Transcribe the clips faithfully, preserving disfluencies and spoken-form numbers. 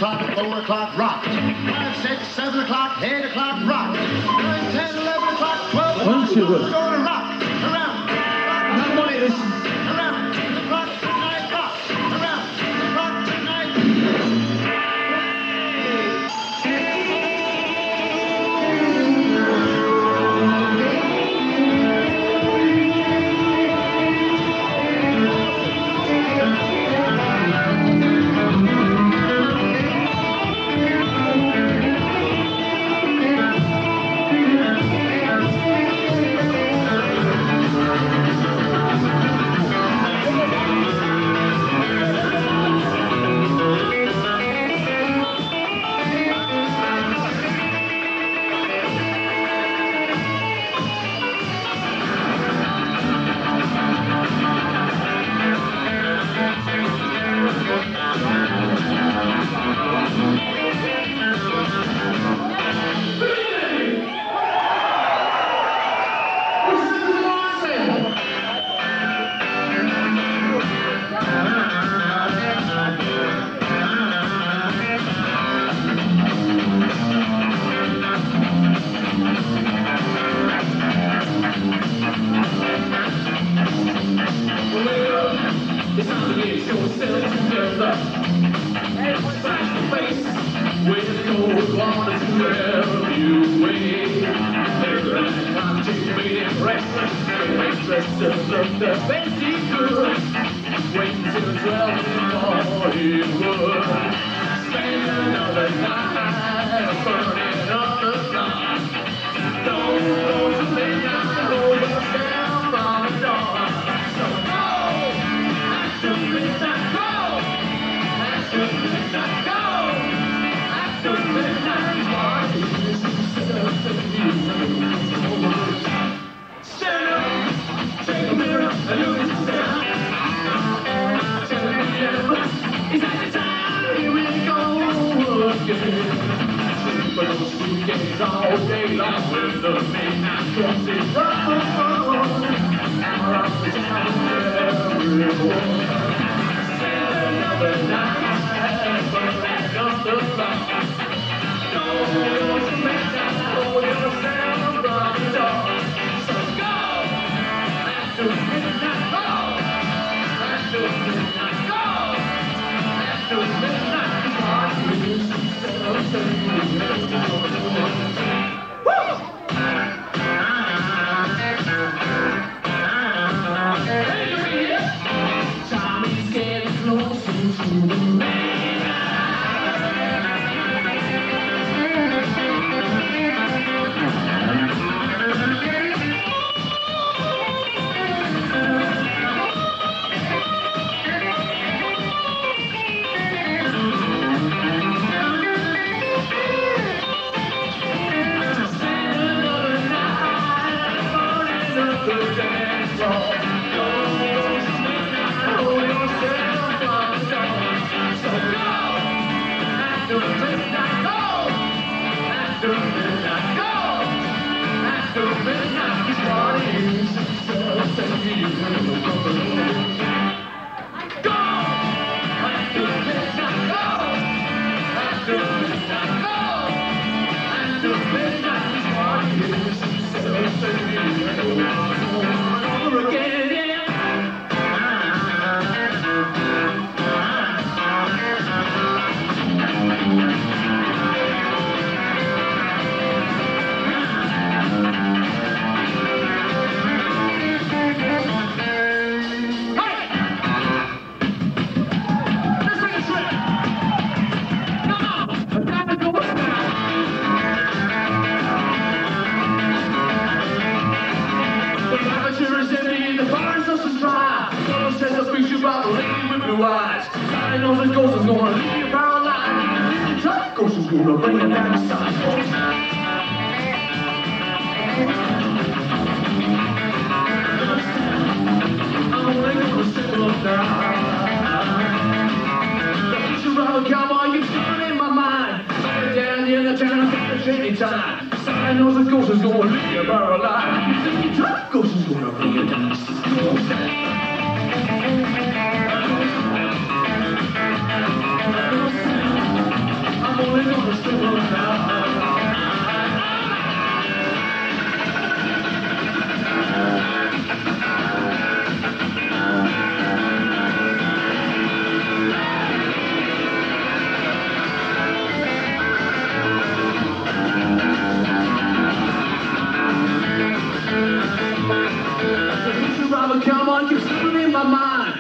o'clock, four o'clock, rock. five, six, seven o'clock, eight o'clock, rock. nine, ten, eleven o'clock, twelve o'clock, we're going to rock. Around, around, around, the clock tonight, rock. Around, the clock tonight. It's time to get yourself together. Face to face with those wanting to help you win. There's a right time to be restless. Make restless look the fancy good. Wait until twelve in the morning wood. Spend another night burning up the clock. Don't go to midnight, hold yourself on the door. Stand up, take a mirror, and look at yourself. Tell me, yeah, is that the time? Here we go again. Sleep for those weekends all day long with the midnight trucks is wrong. Hammer off the town, everyone. Spend another night, but back up the clock. Don't go to midnight, hold yourself from the door. So go, after midnight, go. After midnight, go. After midnight, party. Woo! Hey, look at here. Tommy's getting closer to the man. I know this ghost is gonna leave you paralyzed. This ghost is gonna bring you down to size. I'm only gonna sit up now. The future of a cowboy, you've seen in my mind. Right down in the town, I think there's any time. I know this ghost is gonna leave you paralyzed. This ghost is gonna bring you down to size. We'll be right back.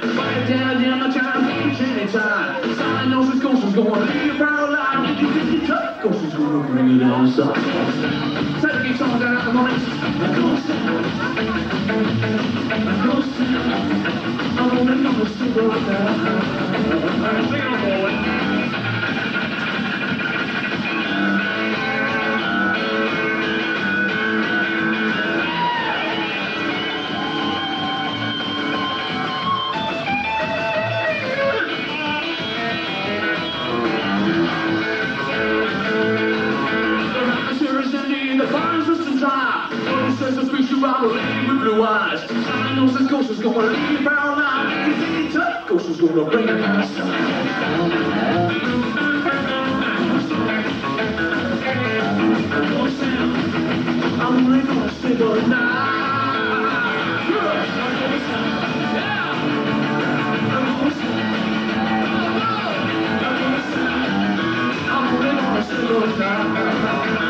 Right down in my time, reach anytime. Sign knows this ghost is gonna leave you paralyzed. You think you tough, ghost is gonna bring you down south. Set the guitar down at the moment. Ghost town, ghost town. I'm gonna know it's still right now. Sing it on, boy. Blue eyes. I know this ghost is gonna leave you paralyzed. You think it's tough, ghost is gonna bring it past. I'm really gonna stay the night. I'm really gonna stay the night.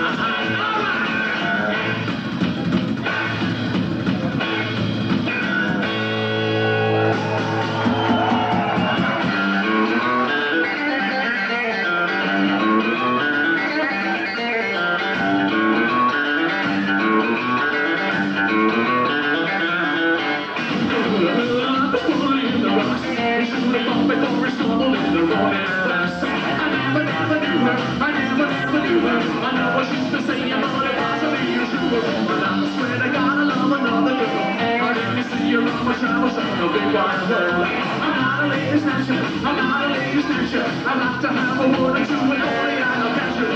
I'm not a lady snatcher. I like to have a word or two and only I'll catch it.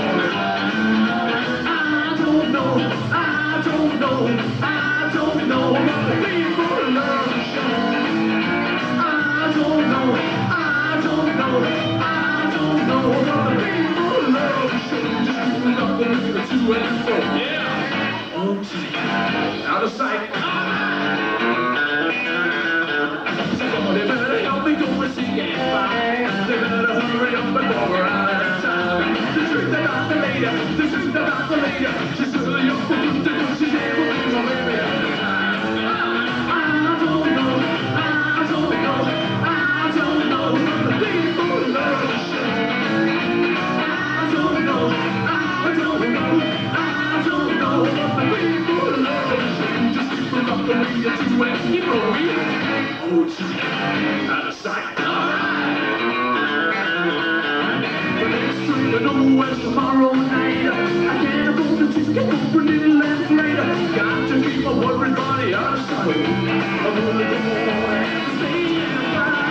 I don't know, I don't know, I don't know what the people love to show. I don't know, I don't know, I don't know what the people love to show. Just moving up the river to and fro. Yeah. Oh, gee. Out of sight. Somebody better help me go and see it fine. They better hurry up before we're out of time. The truth about the lady, the truth about the lady. She's really up for good because she's able to be my baby. I don't know, I don't know, I don't know what the people love to show. I don't know, I don't know, I don't know what the people love to show. Just keep them up the way you do and you know me. Oh, gee, out of sight. But it's true to know where's tomorrow night. I can't afford to just get over a little less later. Got to keep my worried body out of sight. I'm gonna go and stay in the fire.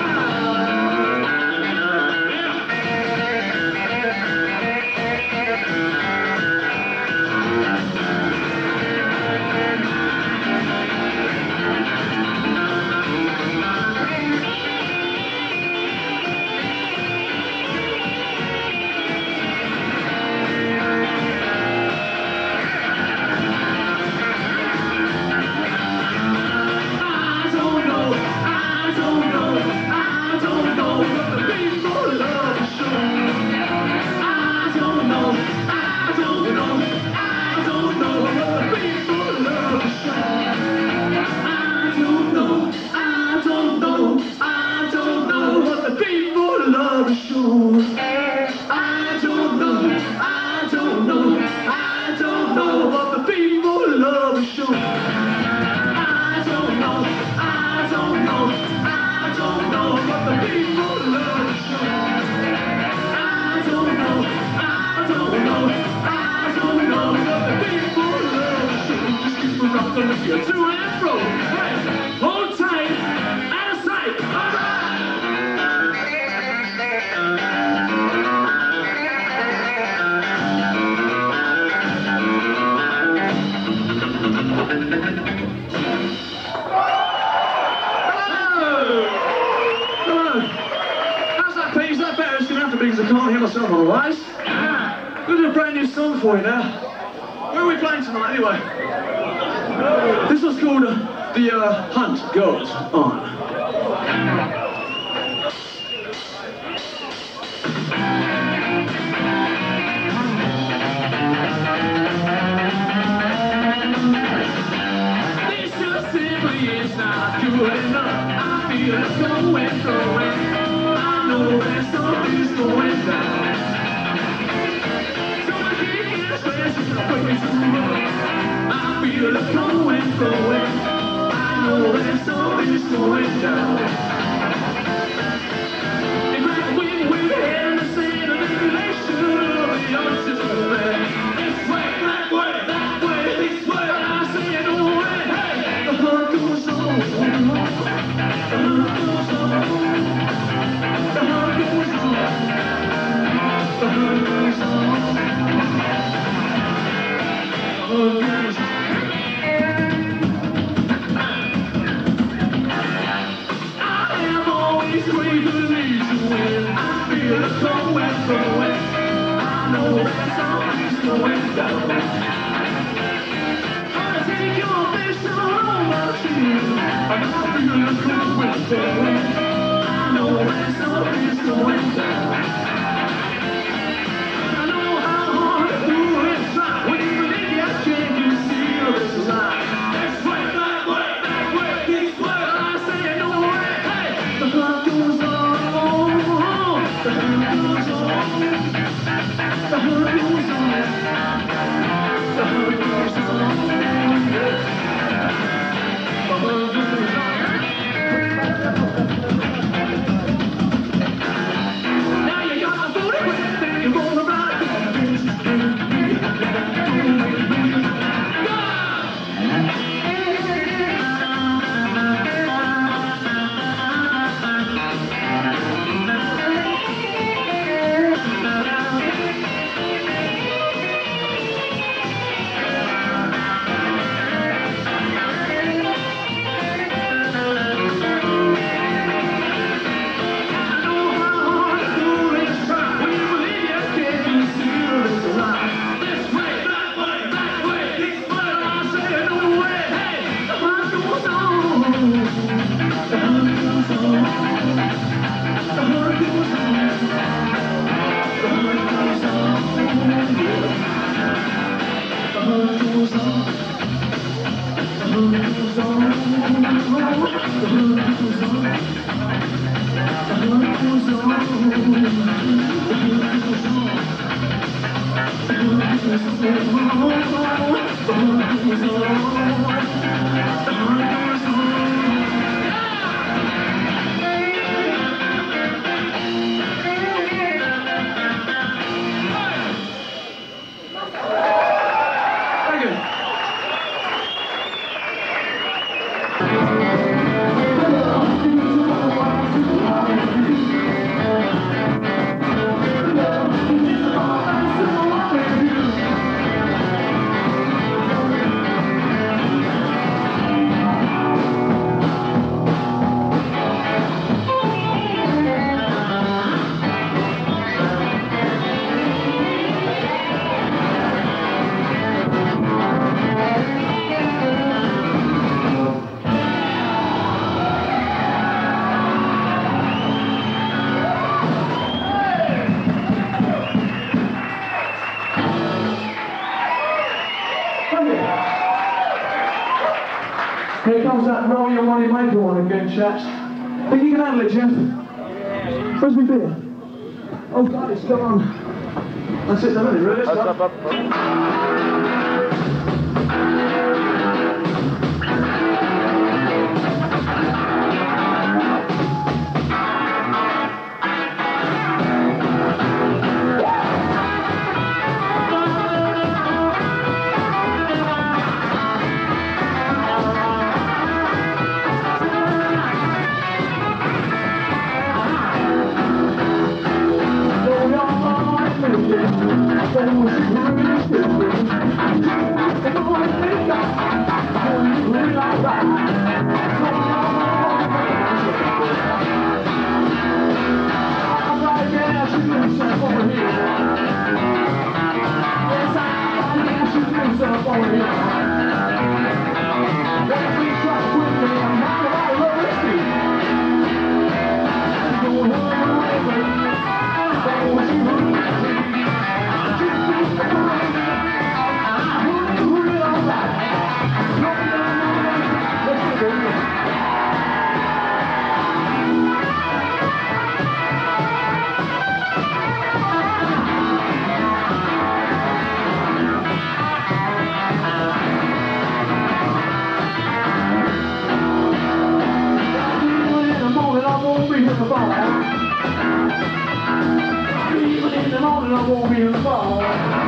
To and fro, hey, hold tight, out of sight, all Hello! Hello! How's that piece? That better it's gonna have to be because I can't hear myself otherwise. Yeah. We'll do a brand new song for you now. Where are we playing tonight anyway? This was called uh, The uh, Hunt Goes On. This just simply is not good enough. I feel it's going, going. I know that something's going down. So I can't stress it, I'm way too much. I feel it going, going. I know that something's going down. It's like when we're in the same manipulation of the ocean, man. This way, that way, that way, this way. I say no way, hey, the heart goes on. The heart goes on. The heart goes on. The heart goes on. The heart goes on. Going, going. I know that something's going down. I take your face on my chin, and I feel it going, going. I know that something's going down. I know how hard to do it, try. When you believe you can't conceal this lie. This way, that way, that way, this way. I say no way, hey, the heart goes on. The heart goes on. The heart goes on. The heart goes on. The heart goes on. Now you got the booty with it, you're gonna ride it. Here comes that roll your money maker one again, chaps. Think you can handle it, Jeff? Where's my beer? Oh, God, it's gone. That's it, then, really? Let's go. Up, up, up. Thank you. in the bar. Even in the morning I won't be in the bar.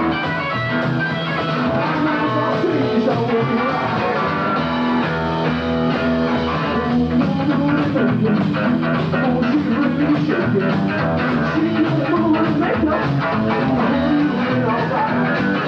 I'm not gonna see so we'll be right. Oh, she's really shaking. She's the woman with makeup. Oh, all right.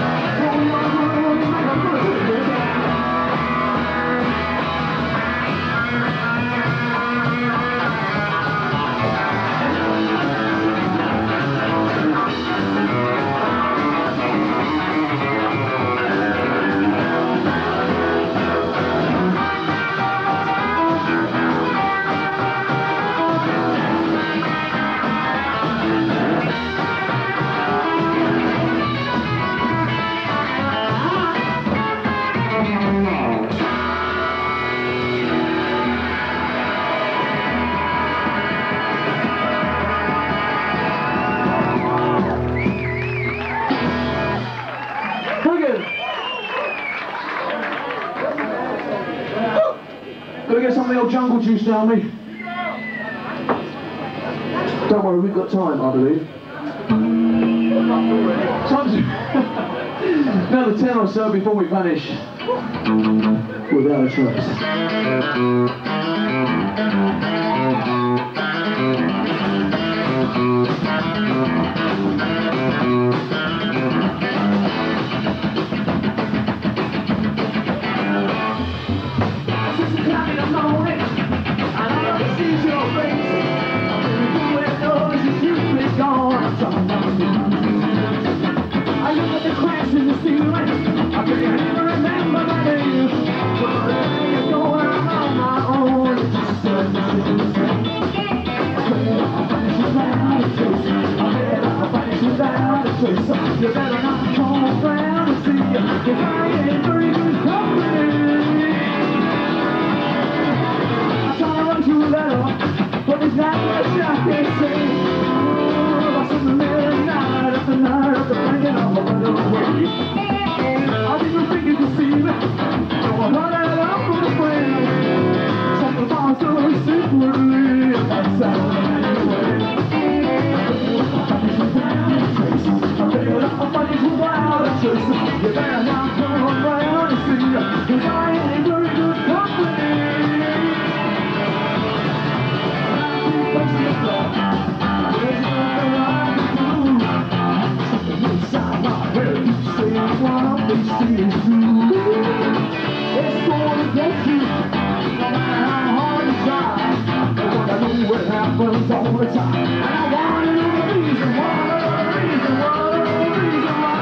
Gotta get some of the old jungle juice down me. Don't worry, we've got time, I believe. Time to another ten or so before we vanish without a trace. I look at the cracks in the ceiling. I can never remember my name. But I'm going on my own. It's just such a shame. I vanish without a trace. I vanish without a trace. You better not come around and see you. Cause I ain't very good company. I try to run to a letter, but it's not much I can say. The night after night after bringing all the weather away. I didn't think you could see me. So I run out out for the friend. Something about so secretly. That's how I ran away. I vanish without a trace. I tell you that I vanish without a trace. You better not come around and see ya. Cause I ain't very good company. I keep pushing the floor. There's nothing I can do. Inside my head, keep saying what they say is true. It's gonna get you, no matter how hard you try. But what I know what happens all the time. And I wanna know the reason why, the reason why, the reason why.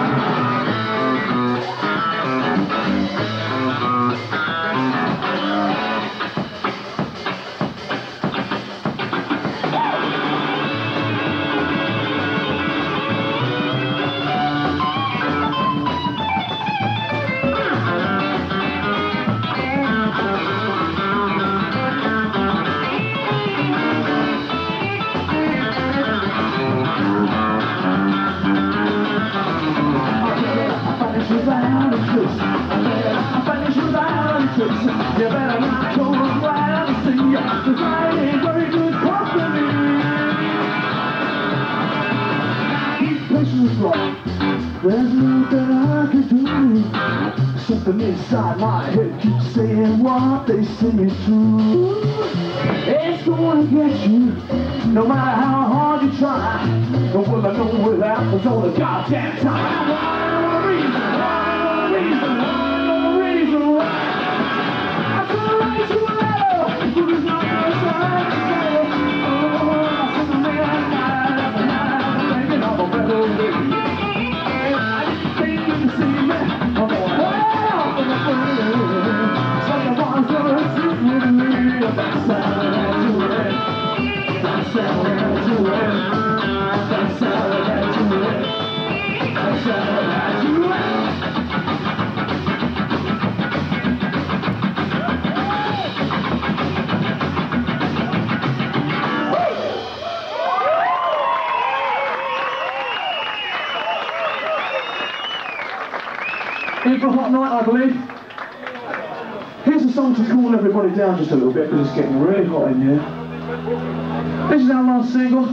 You better not go around and see ya, cause I ain't very good company. Keep pushing the floor. There's nothing I can do. Something inside my head keeps saying what they say is true. It's gonna get you, no matter how hard you try. But will I know what happens all the goddamn time? One reason, one reason, one reason why. Write you a letter, but there's not much I can say. Oh, I said the man night after night after thinking of a better way. I didn't think you could see me. I'm going way off in the front. Something wants to sit with me. That's how I do it. That's how I do it. That's how I do it. That's how I do it. In for a hot night, I believe. Here's a song to cool everybody down just a little bit because it's getting really hot in here. This is our last single.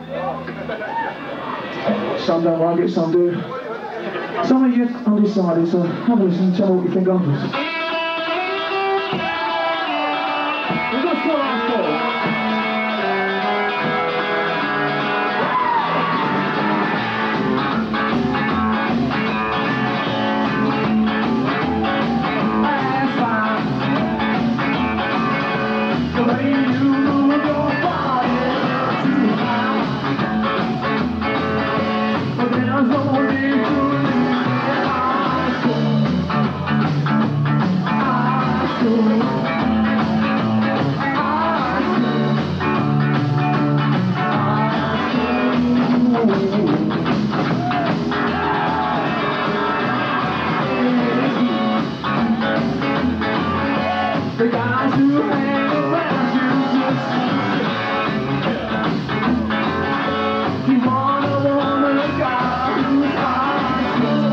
Some don't like it, some do. Some of you undecided, so have a listen and tell me what you think afterwards. We've got four out of four. The guys who hang around you just you want a woman, a guy who's high school.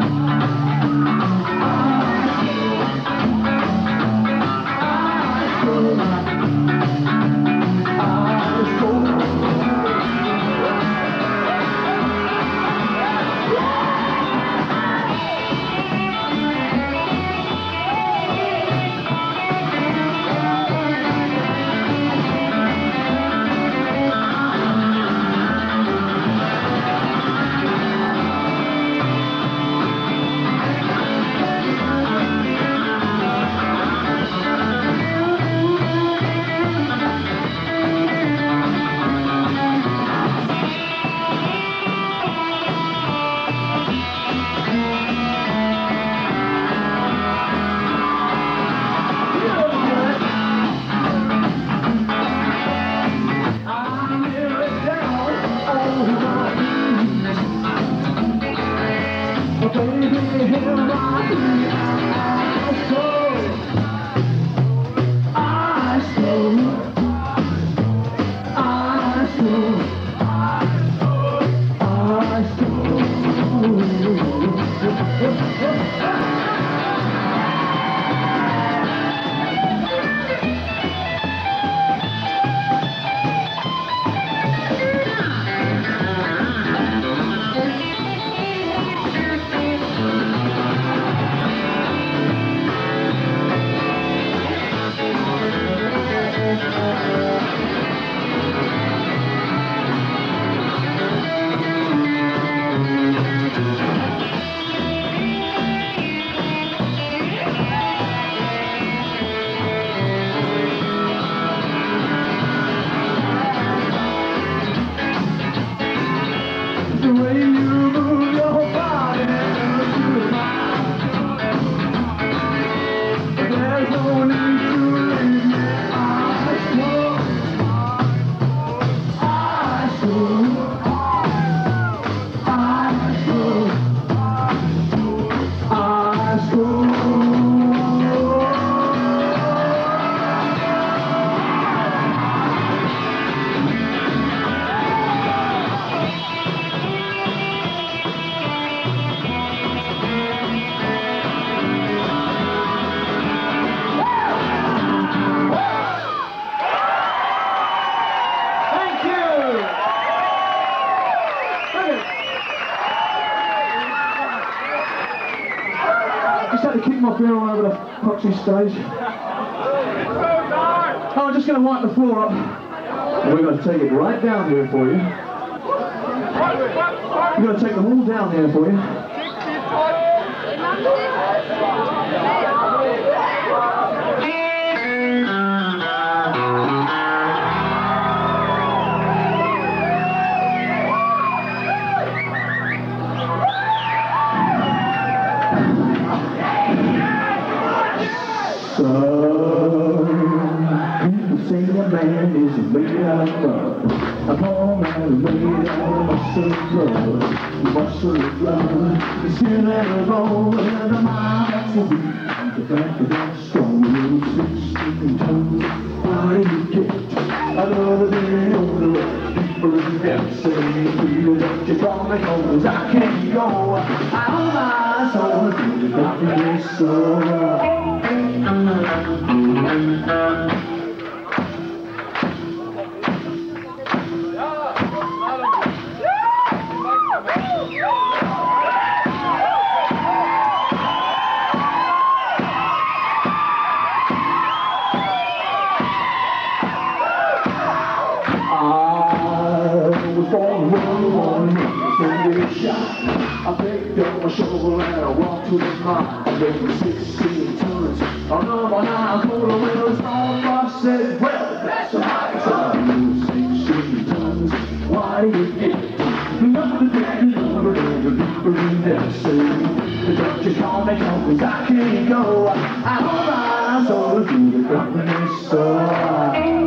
Just had to kick my beer all over the proxy stage. Oh, I'm just going to wipe the floor up. And we're going to take it right down here for you. We're going to take them all down here for you. Man is made out of love. A poor man is made out of muscle and blood. Muscle and blood. The skin and the bone and the mind that's a weak. The back of that strong little sixteen toes. How do you get another day on the road? People in the say, feel that you're coming home. Cause I can't go out of my soul. You got me so wrong. born one morning, so they shot. I picked up my shovel and I walked to the mine. I weighed sixteen tons. On number nine, quarter wheels on. I said, well, that's a high time. sixteen tons. Why do you get it? Nothing to do, nothing to do, nothing. Don't you call me, cause I can't go. I hold my soul to the company store.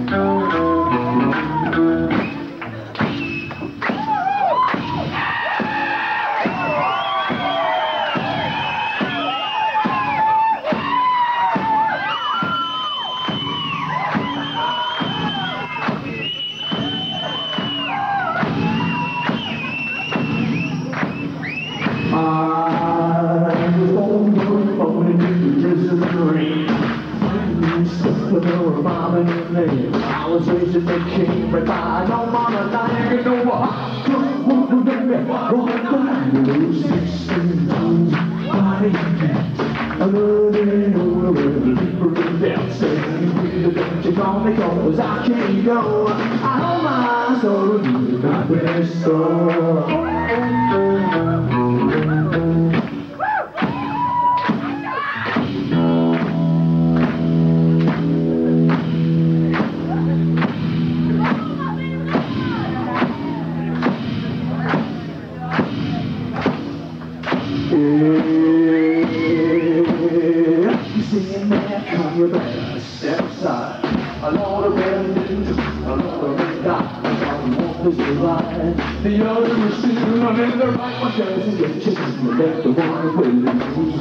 I was raised in the king, but I don't wanna die. You know what? I don't wanna baby. Run the sixteen tons. Why I love it all the people in there saying, don't you call me, cause I can't go. I hold my soul to the company store. Seeing that come you better step aside. A lot of red news, a lot of red dot. One want is the right, the other is still I'm in the right one. Doesn't get chicken, you let the one with the news.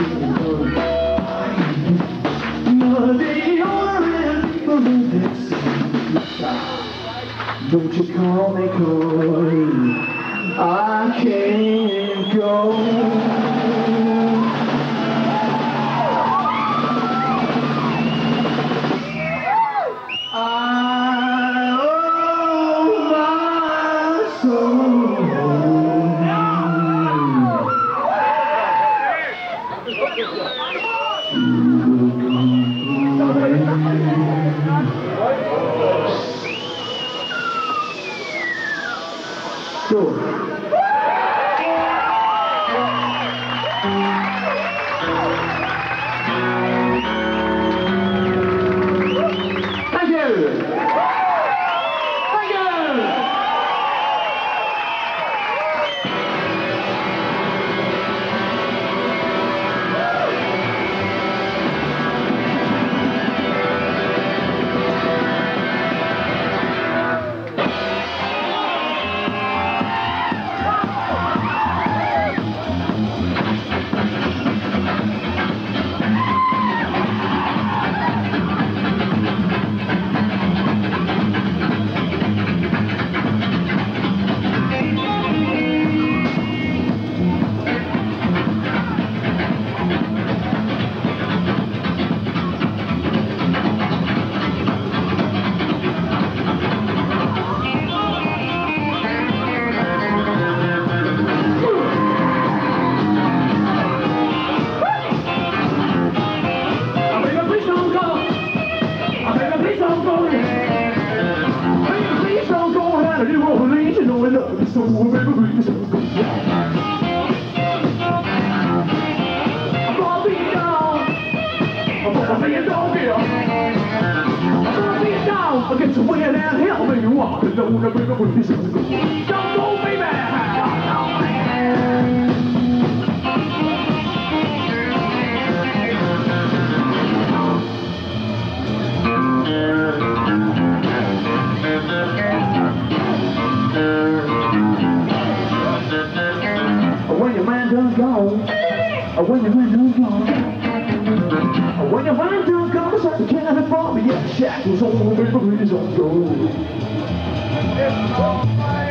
The other people in this don't you call me cold, I can't go. Sure. Thank you. Thank you. So baby, please don't go down. I'm gonna be down. I'm gonna be a dog here. I'm gonna be a dog against the wind and hell, baby. Walk alone, baby, please don't go. Don't go, baby. When your man done gone, when your man done gone, when your man done gone, it's like the cannon from me, yeah, shackles on, baby, please don't go. It's all right,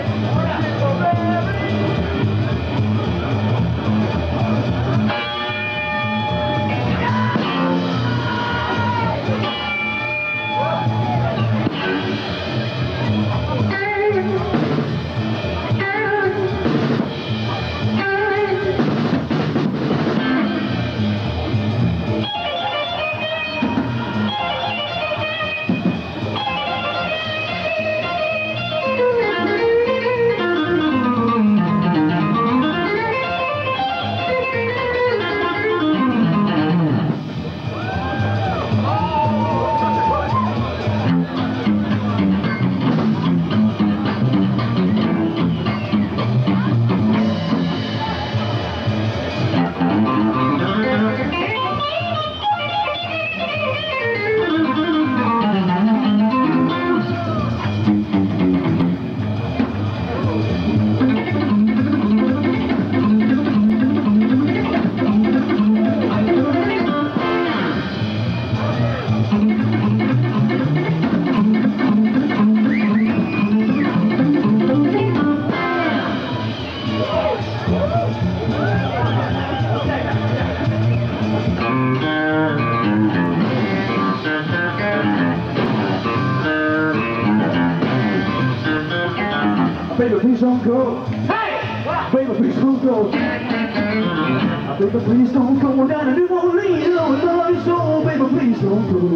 Baby, please don't go. Hey! Baby, please don't go. Baby, please don't go down to New Orleans. Oh, I love you so. Baby, please don't go.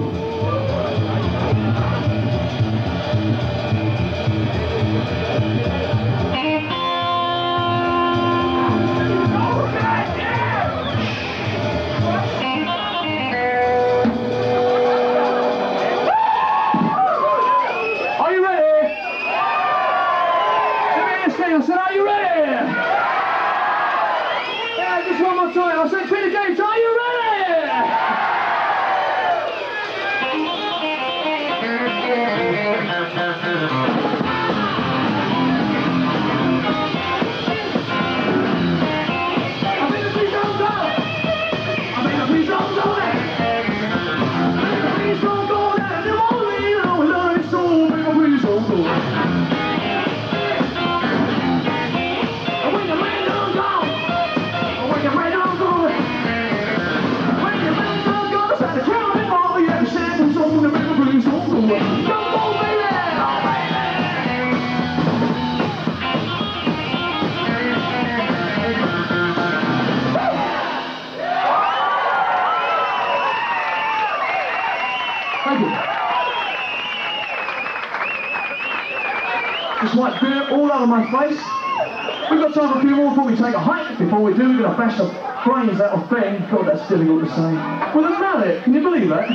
Are you ready? Let me hear you sing. I said, are you ready? Yeah, just one more time. I said, Peter Gates, are you ready? I mean, please don't go. I mean, please don't go there. Please don't go there. New Orleans, I love you so. Baby, please don't go. And when the rain don't go, when the rain don't go, when the rain don't go, it's like the crowd and all the other shit was on the baby, please don't go. Come on, baby. Thank you. Just like beer all over my face. We've got time for a few more before we take a hike. Before we do, we're going to bash the brains out of Ben. God, that's difficult to say. With a mallet. Can you believe that?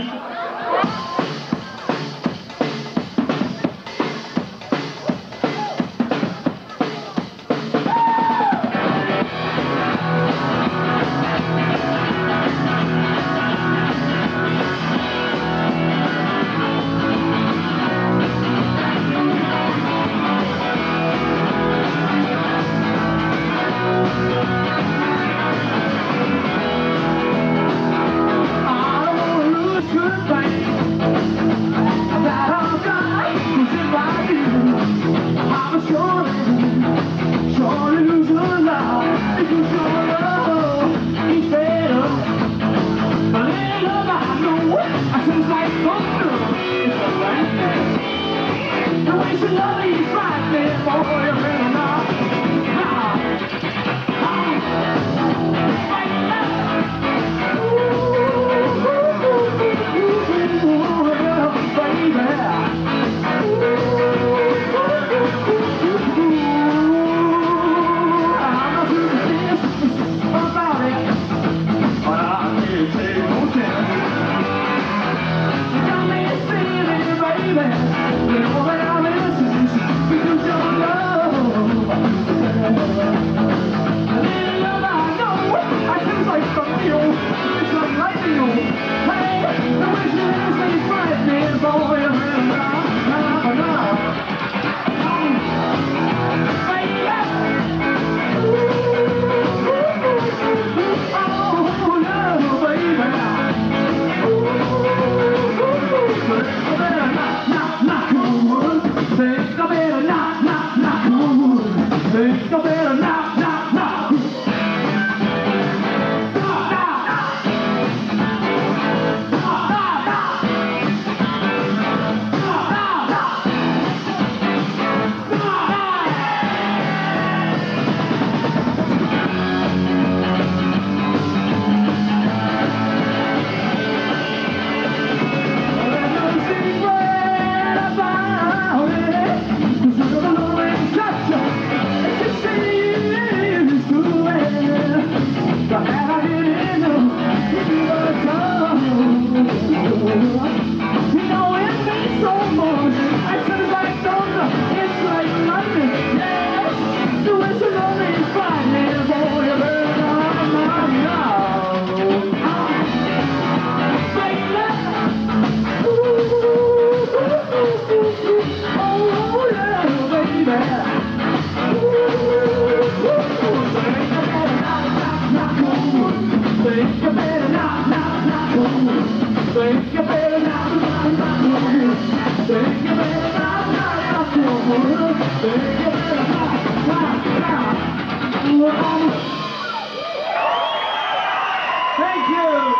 Thank you.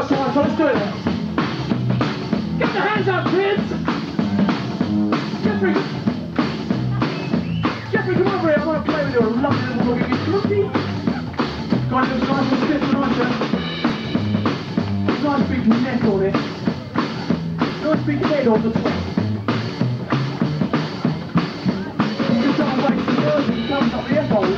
first time, so let's do it. Get your hands up, kids! Jeffrey! Jeffrey, come over here, I want to play with you. I love you, little boogie. Cookie! Got a nice little stiff nice, nice big neck on it. Nice big head on the top. You can start wasting words and comes up the earholes.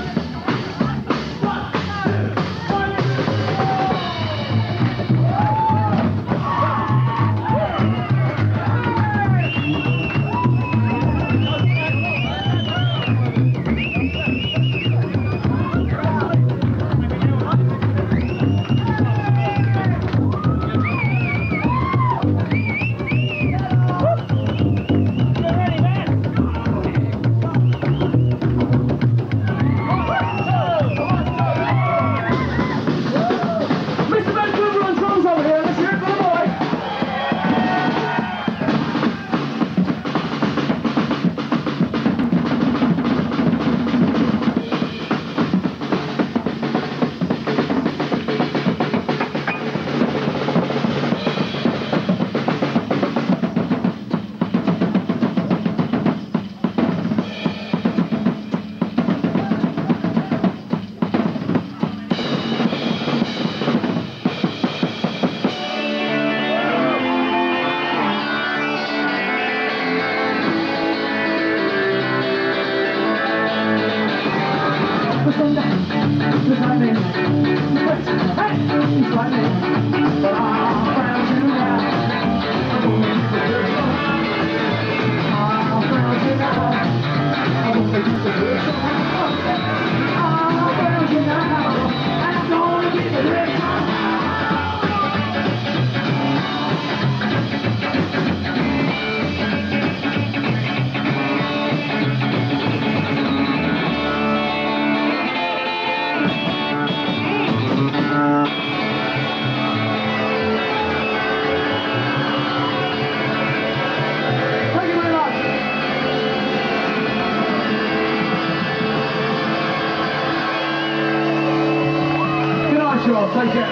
Take care.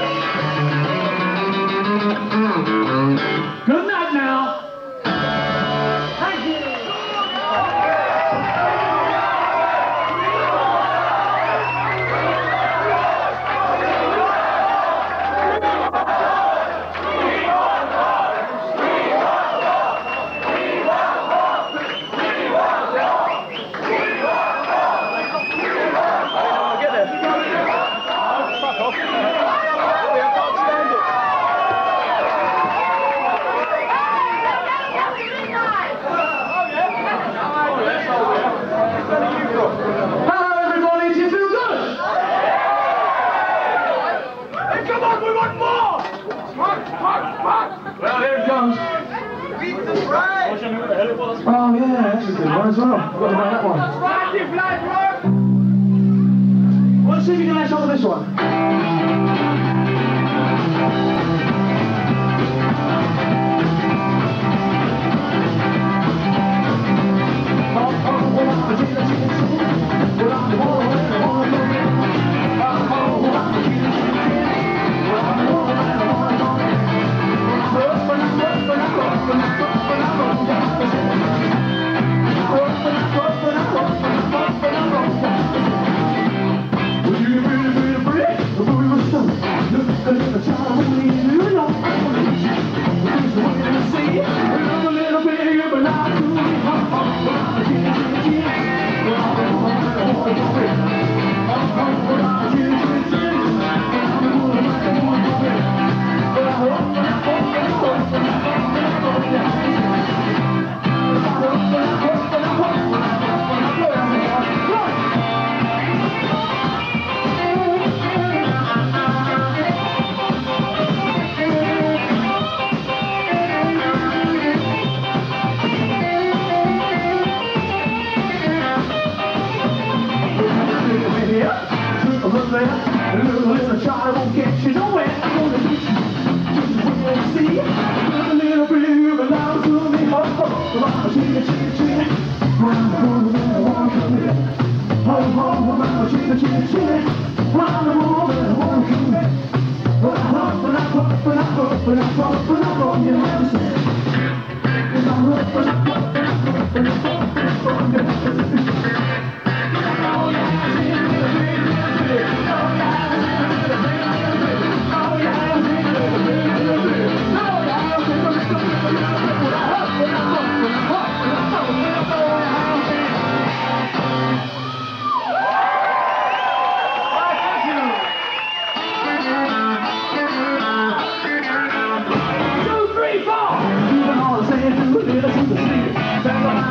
Good night now. Thank you. Well, here it comes. Oh yeah, that's a good one as well. I've got to know that one. Well, let's see if you can latch on to this one. Would you really, really, really, really, really, really,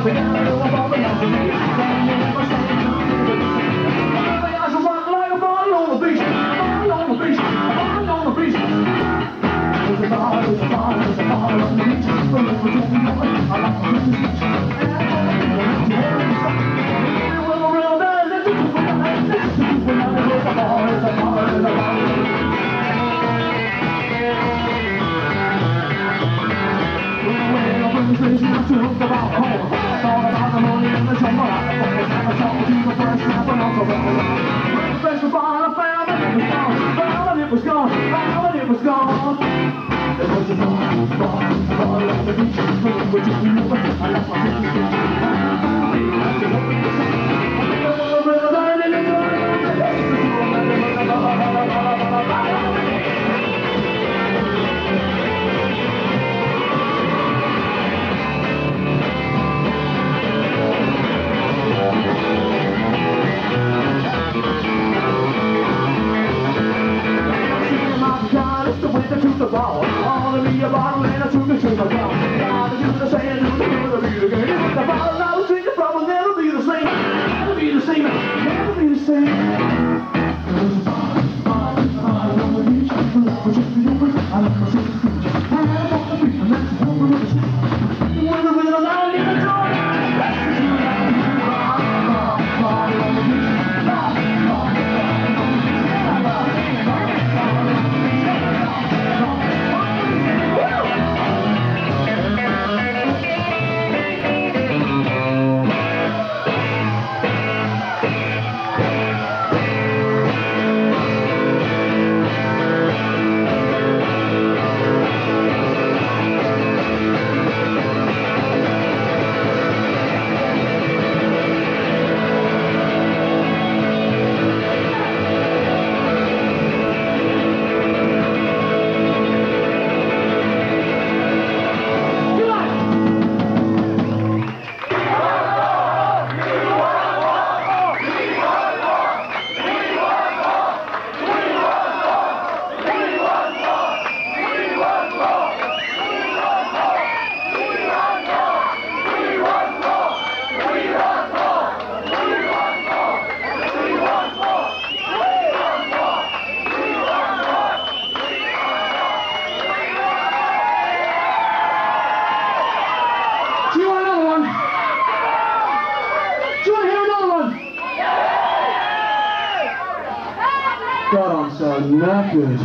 God, I'm so knackered.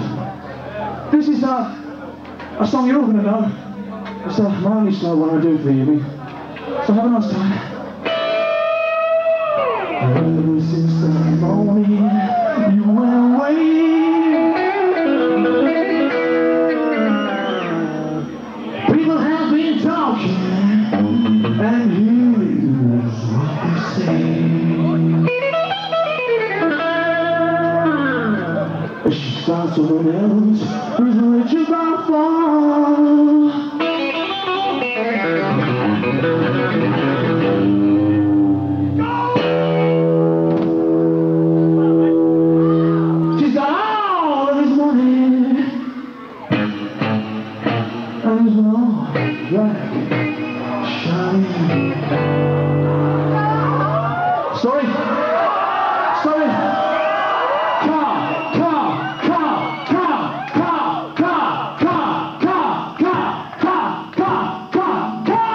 This is uh, a song you're all going to know. It's uh, my only slow one I do for the evening. So have a nice time. Ever since the morning you went away, people have been talking, and here's what they say. She found someone else who's richer by far. She's got all of his money, and he's all black, shiny. Sorry, sorry. Car, car, car, car, car, car, car, car, car, car, car, car, car.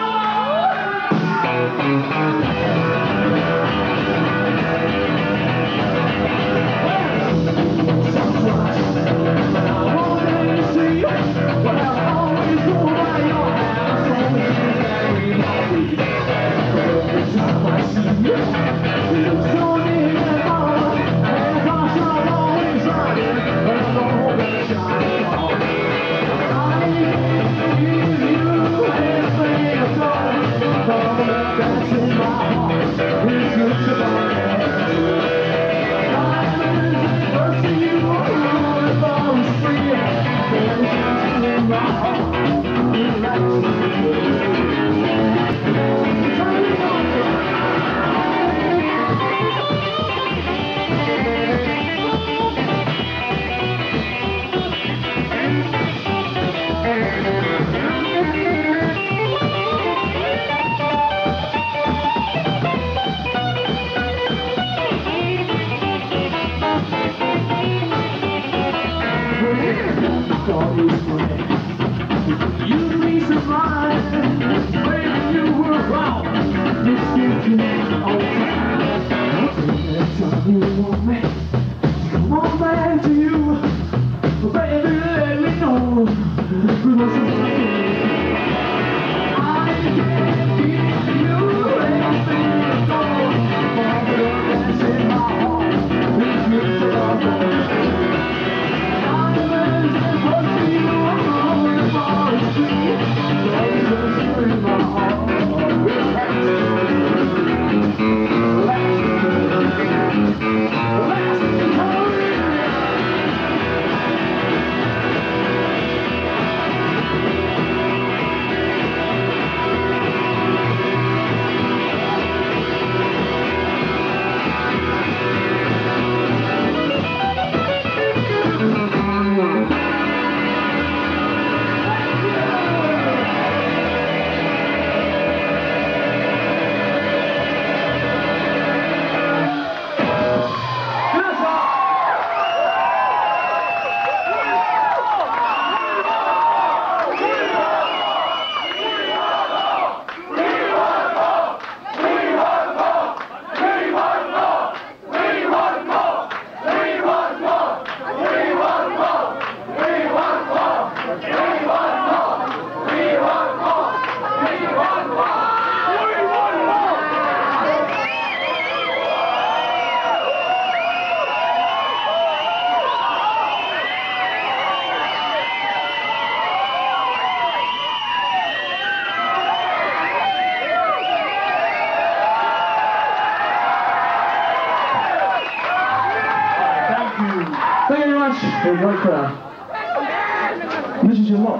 much. It was a great crowd. This is your lot.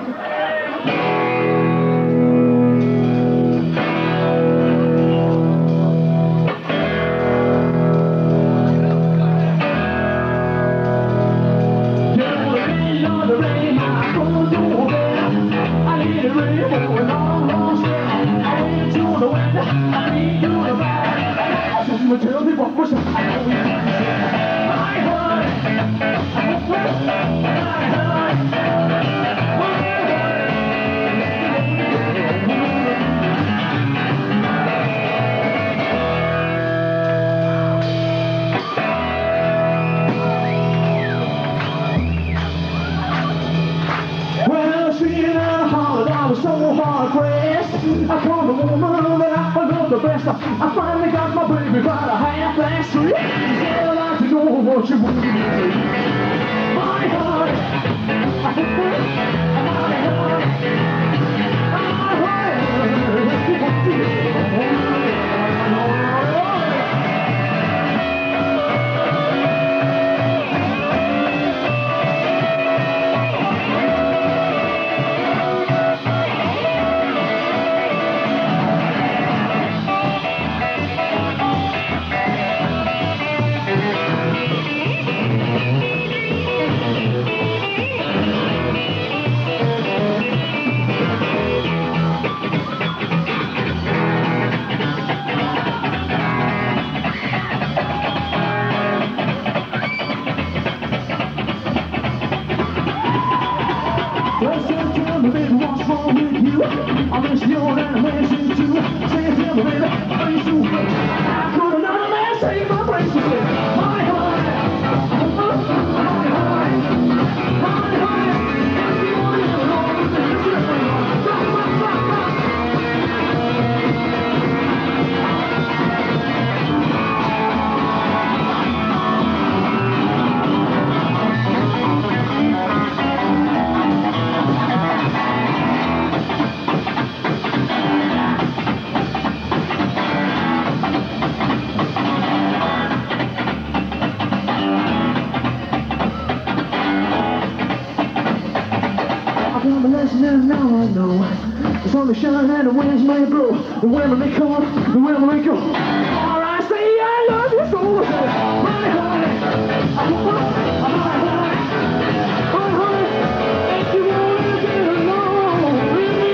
Tell me what was so hard pressed. I called the woman that I love the best. I finally got my baby by the half past three. She said I'd like to know what you want to do. My heart, my heart, what's wrong with you? I miss your animation too. Say it to me, baby, are you so good? How could another man save my place? You said, my heart, my heart, my heart. If you want it alone, then it's your rock, rock, rock, rock. And now I know the sun may shine and the winds may blow, the women may come, the women may go. All I say, I love you so. My honey, my honey, my honey, if you wanna get along with me.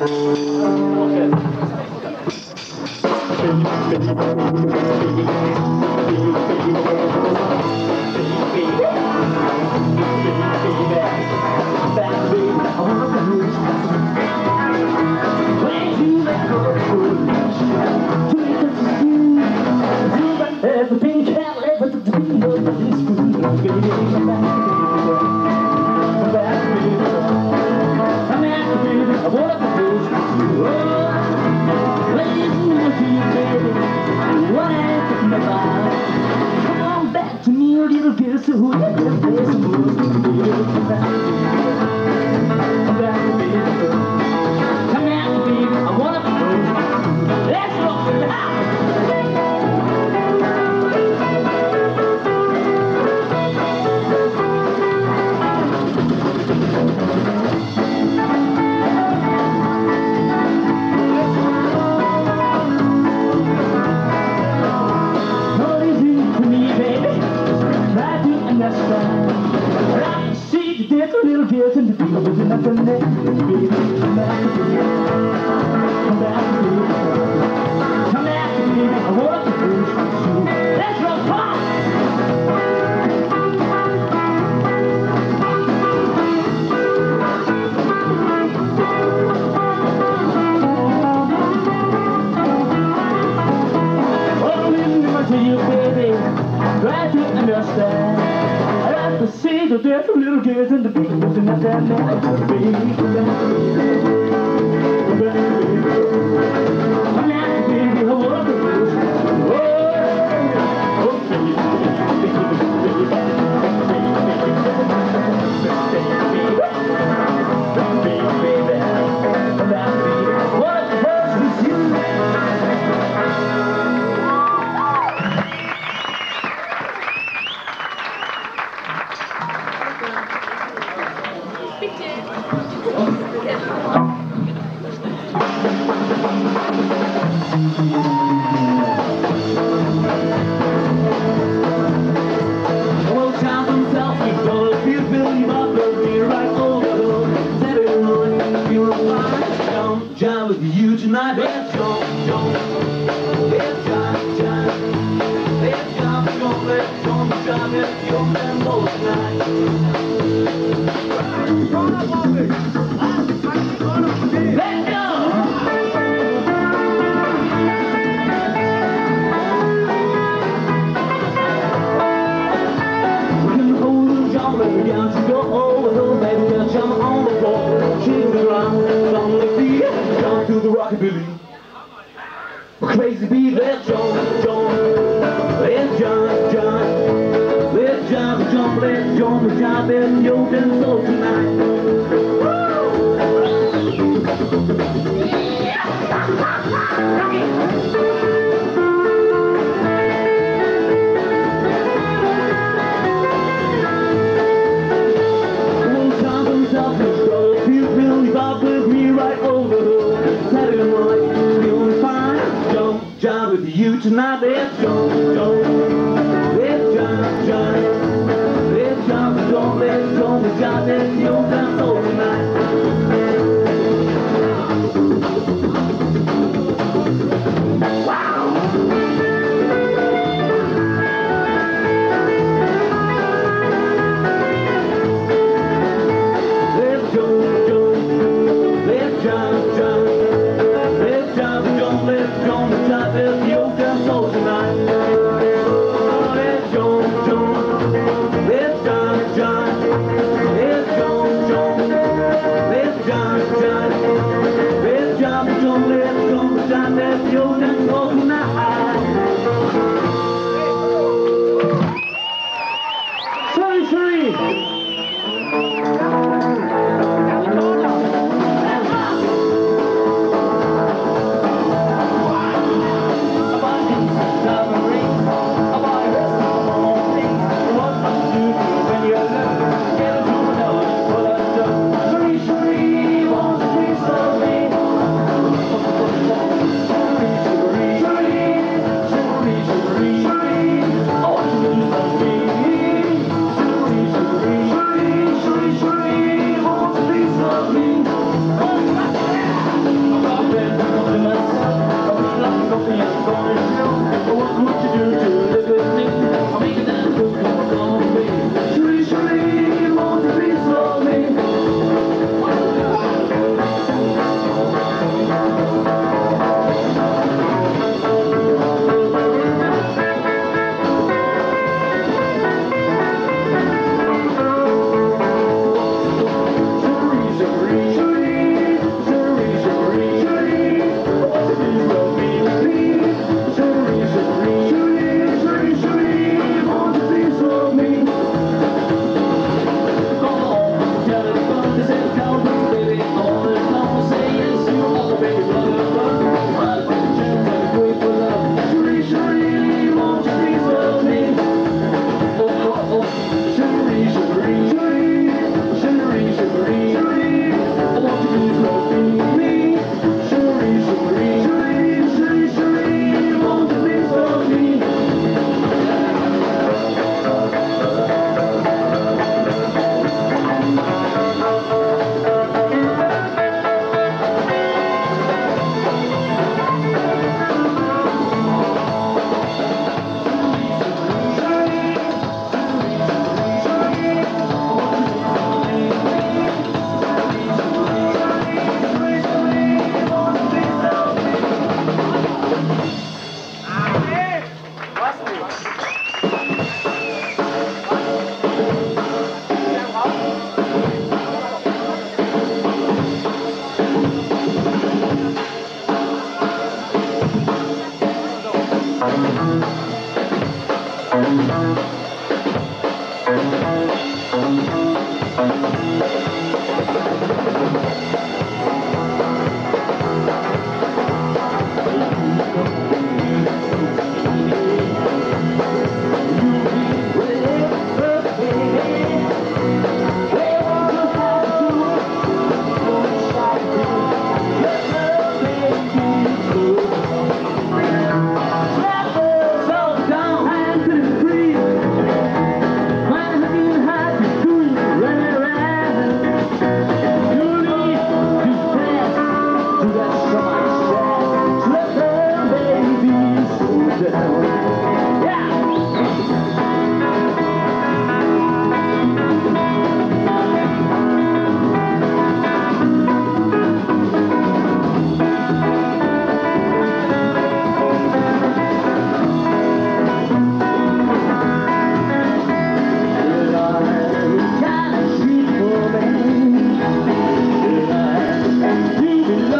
Three,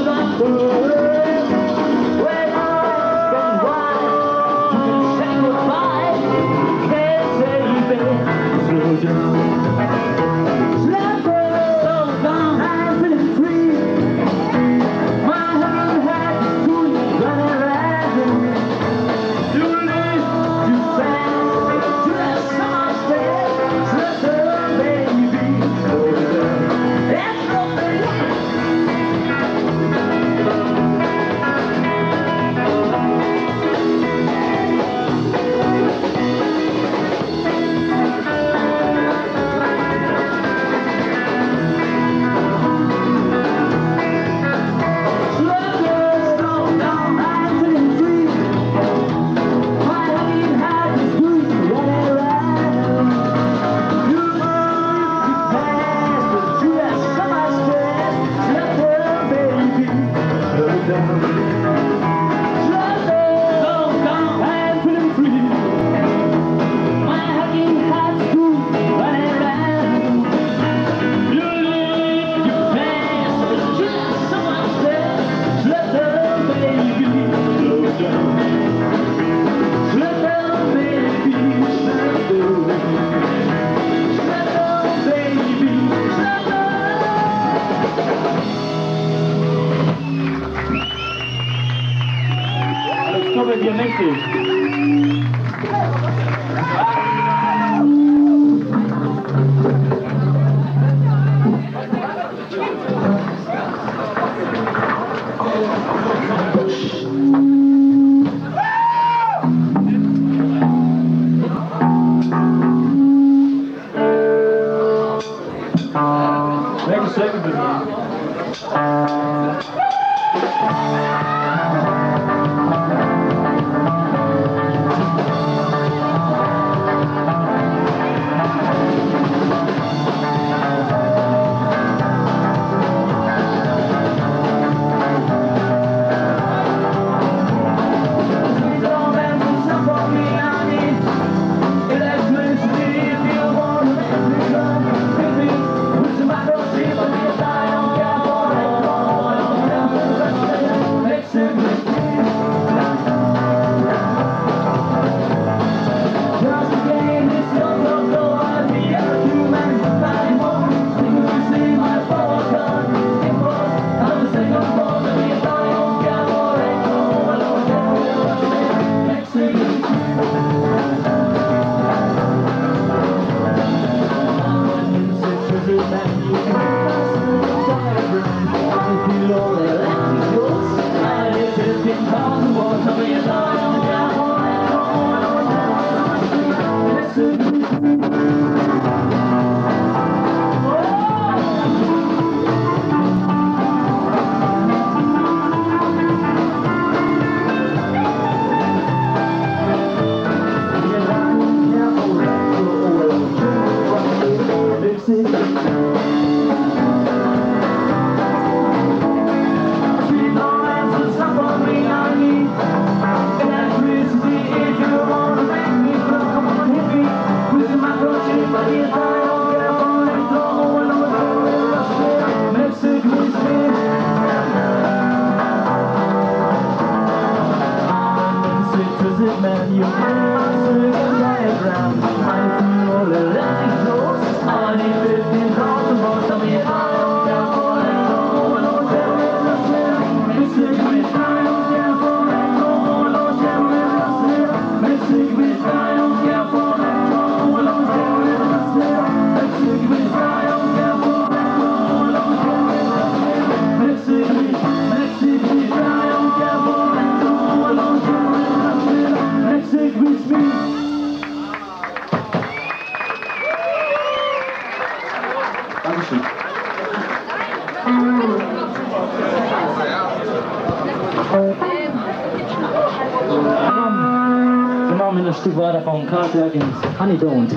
Ein Stück weiter von Carl Perkins, Honey Don't.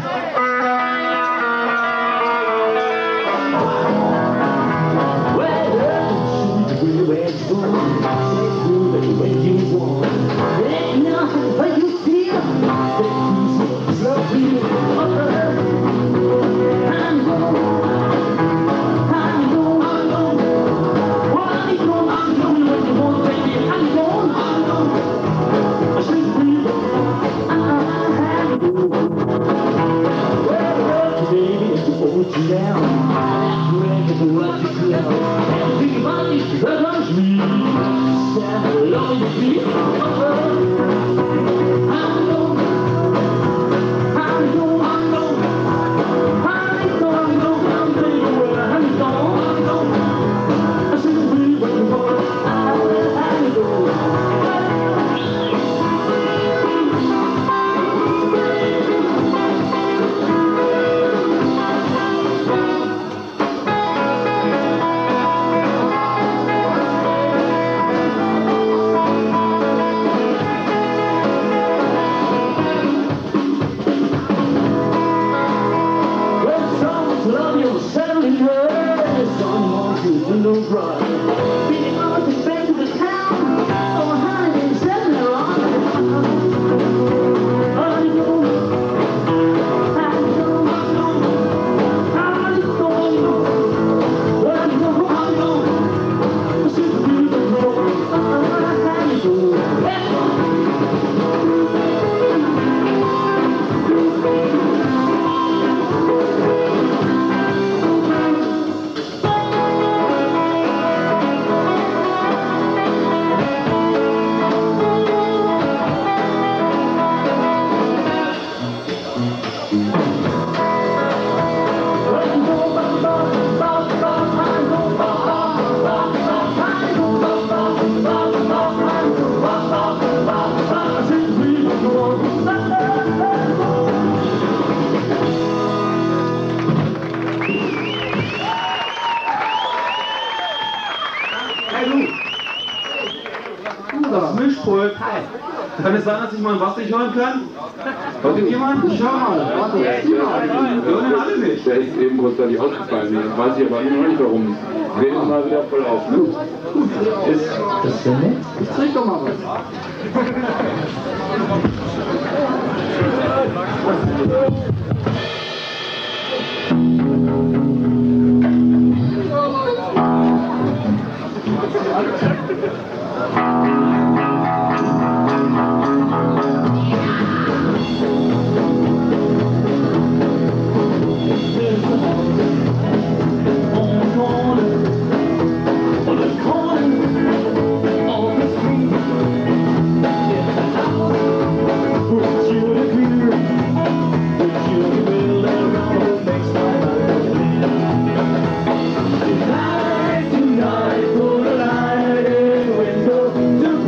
I'm Das Mischpult. Kann es sein, dass ich mal was nicht hören kann? Hört ihr jemand? Ich höre mal. Hören alle nicht. Der ist eben kurzzeitig ausgefallen. Ich weiß ich aber noch nicht warum. Drehen wir mal wieder voll auf. Ne? Ist Das ist nett. Ich trinke doch mal was. Tonight, put a light in the window.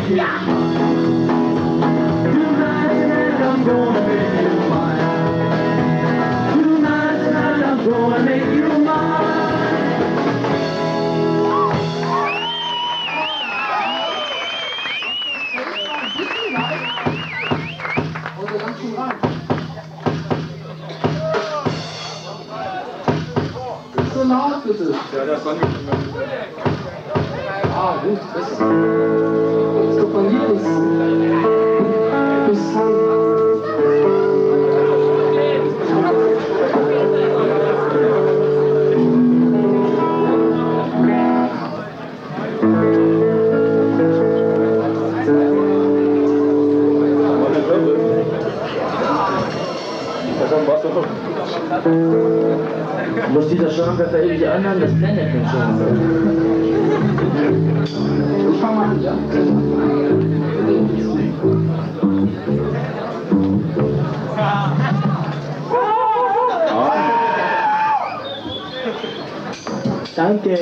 make you tonight, and I'm gonna make you mine. Tonight, and I'm gonna make you mine. So laut bitte. Ja, das war nicht. Ah, gut, das ist. Guck mal hier, das ist. Muss dieser Schrankwärter ewig anhören? Das blendet mich schon. Ich fang mal an, ja? Danke.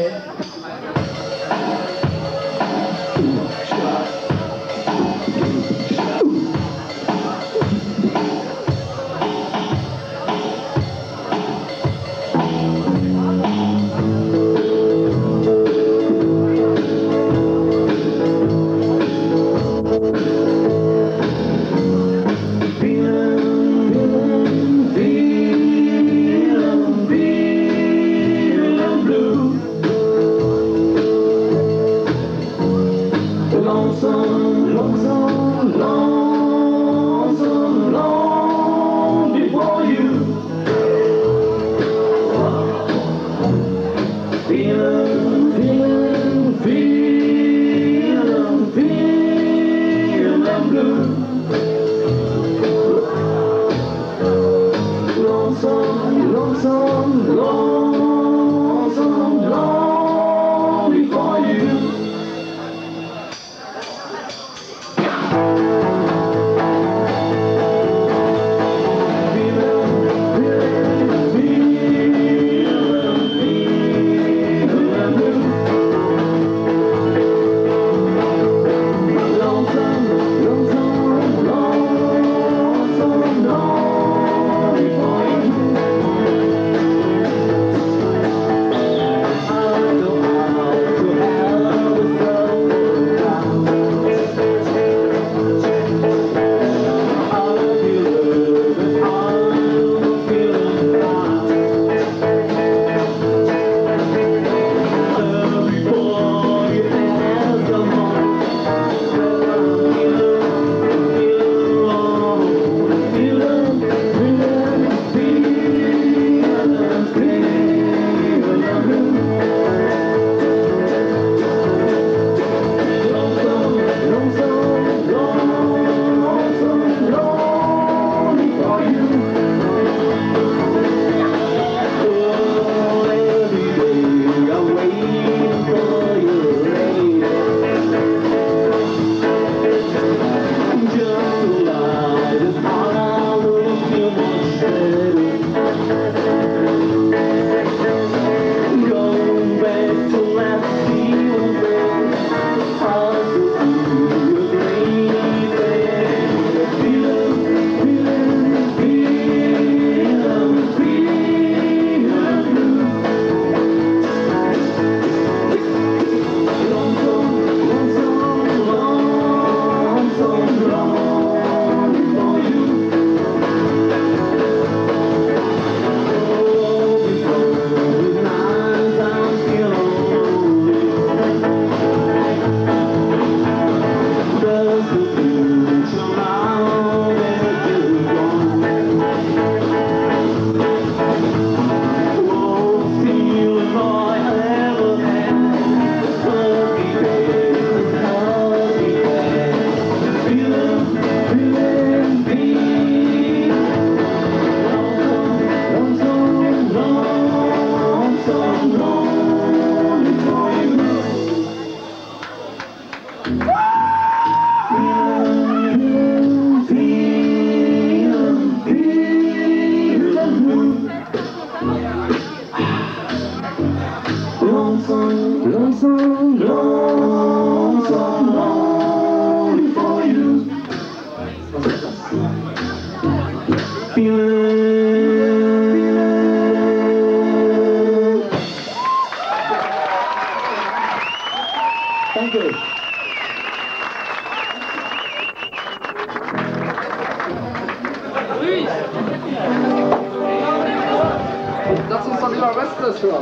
was ist das für?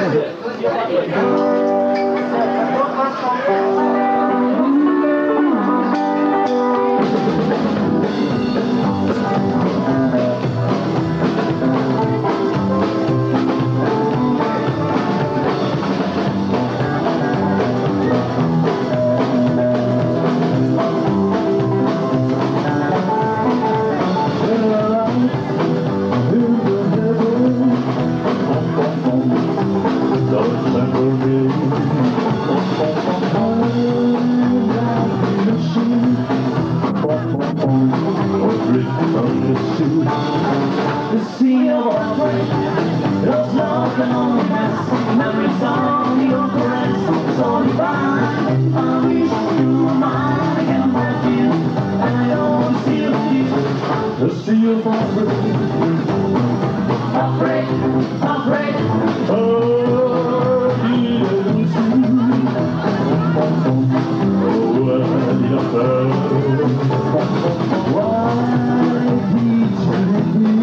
The sea of heartbreak, love's lost and only past. Memories on your caress, so divine. I wish you were mine, I can hold you, and I always feel you. The sea of heartbreak, heartbreak, heartbreak. Oh, dear sea. Oh, I love her. Why did you leave me?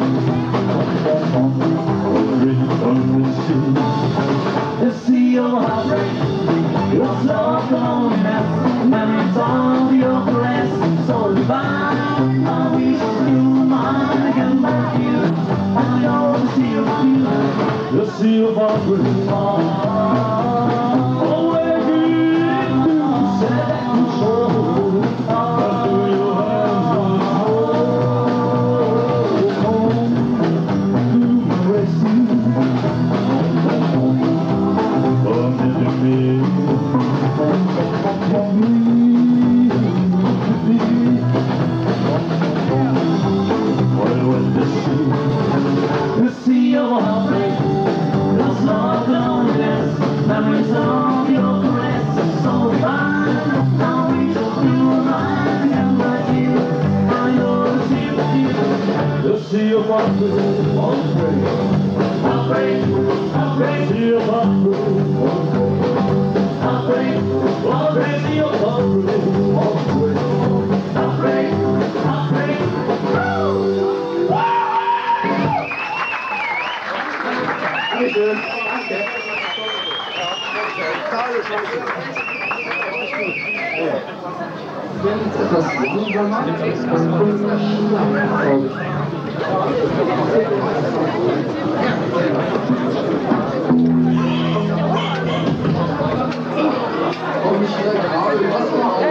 The sea of heartbreak, your love loneliness, memories of your caress, so divine. I wish you were mine, I can hold you, and I always feel you. The sea of heartbreak, oh, where did you set control? After your hands once more, home to embrace you. The sea of heartbreak, lost love, loneliness, memories of your caress, so divine. Now we just do right and right here, I always feel you. The sea of heartbreak, heartbreak, heartbreak, heartbreak, sea of heartbreak, heartbreak, heartbreak, sea of heartbreak, heartbreak, heartbreak, heartbreak. Dankeschön. Wenn es etwas weniger macht, glaube ich. Komm ich hier gerade Wasser auf.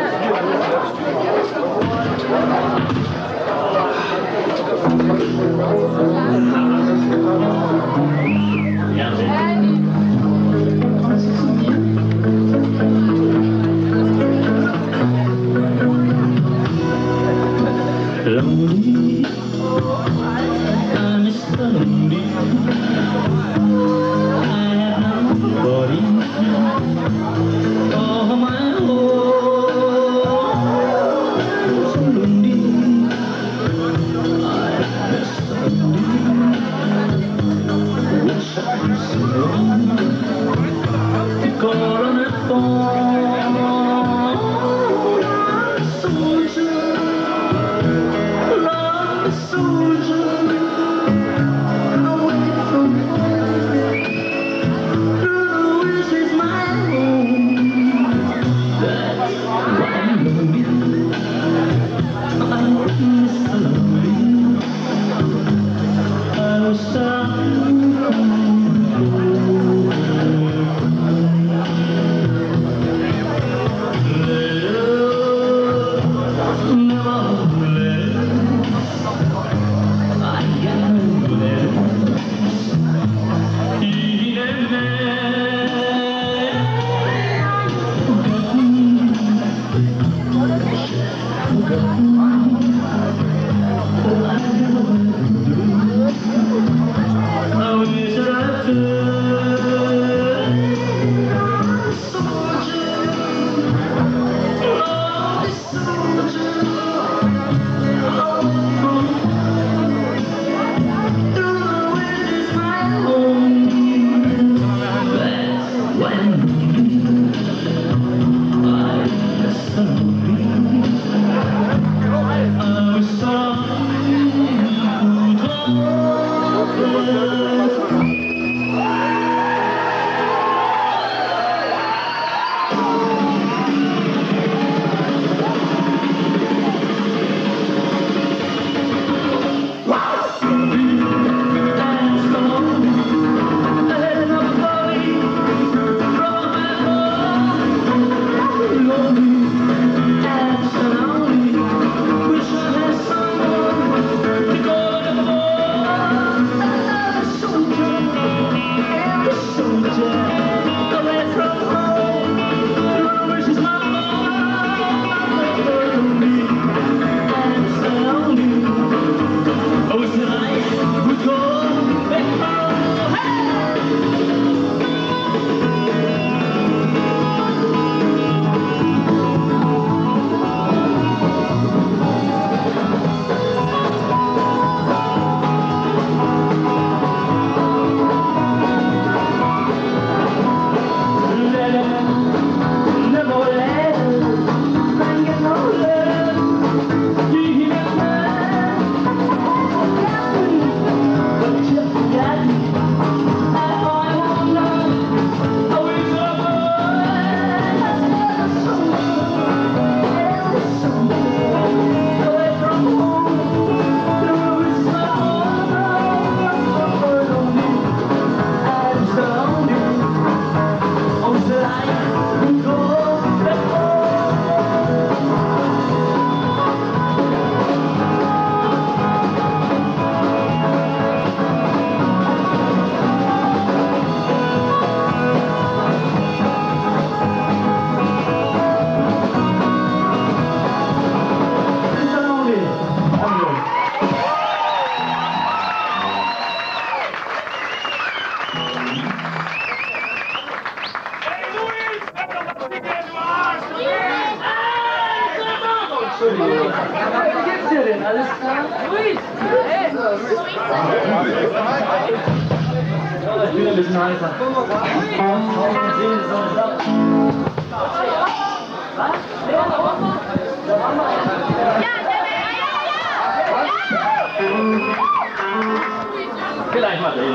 Lonely, I'm just lonely. I have nobody of my own. So lonely, I'm just lonely. Wish I could see the coronet fall. Soldier. Soldier, away from me. This is my home. That's why I'm lonely. I'm Mister Lonely. I was starting from Geht's dir denn? Alles klar? Luis! Hey! Ich bin ein bisschen heißer. Was? Vielleicht mal den.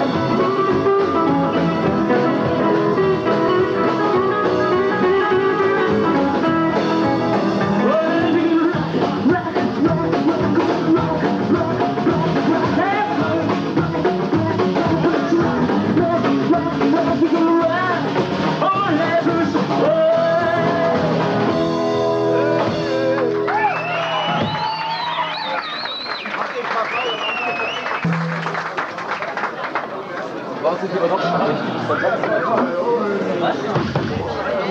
Thank you.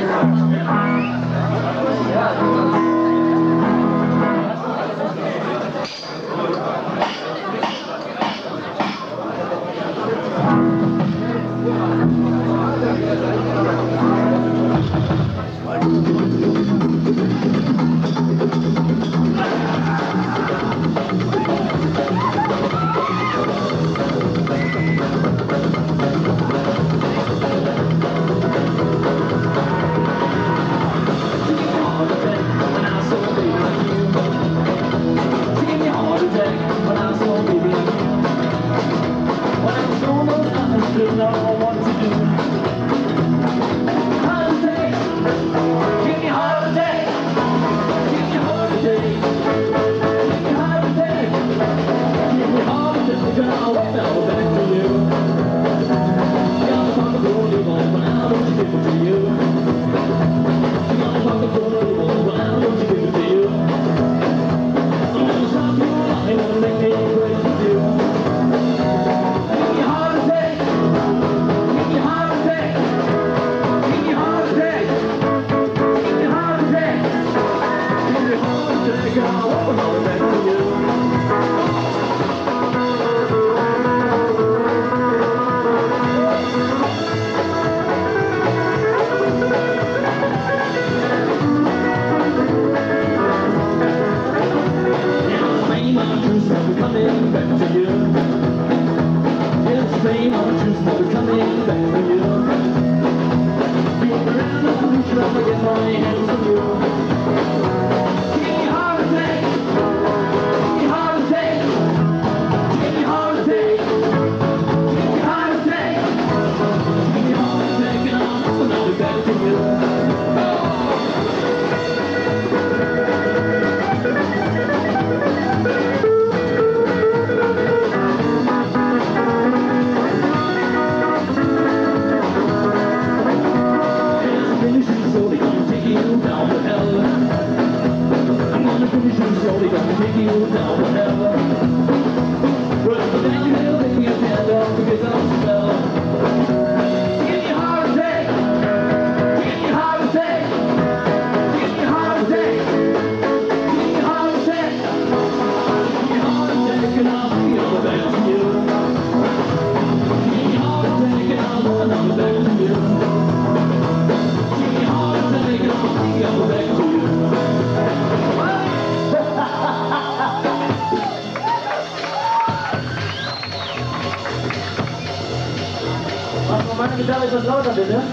Meine Gitarre ist das lauter, bitte.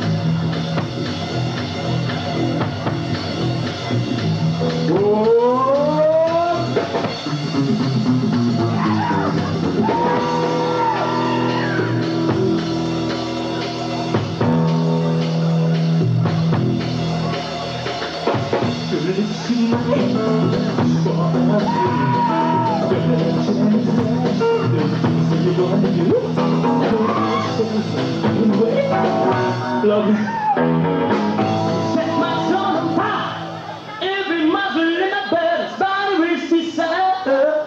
Love you. Set my soul on fire. Every muscle in my body's body reaches desire.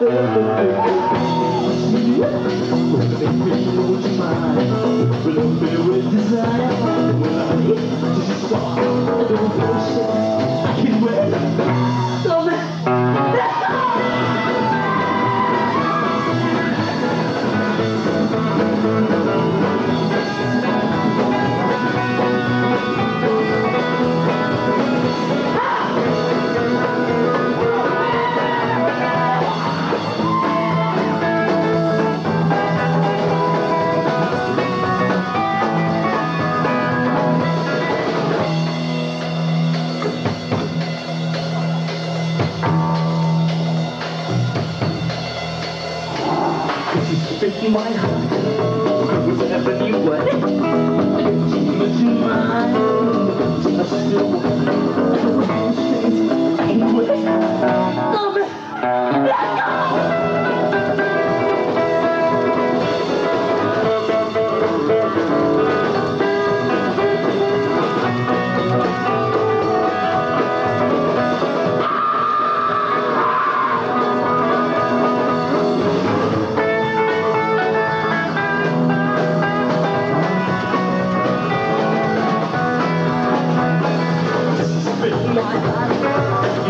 Love me with desire. When I hit, just start. I don't know shit. I can't wait. Love me. In my heart, was never knew what. I didn't keep much in mind. I still want to I can't wait. Love it. Let go.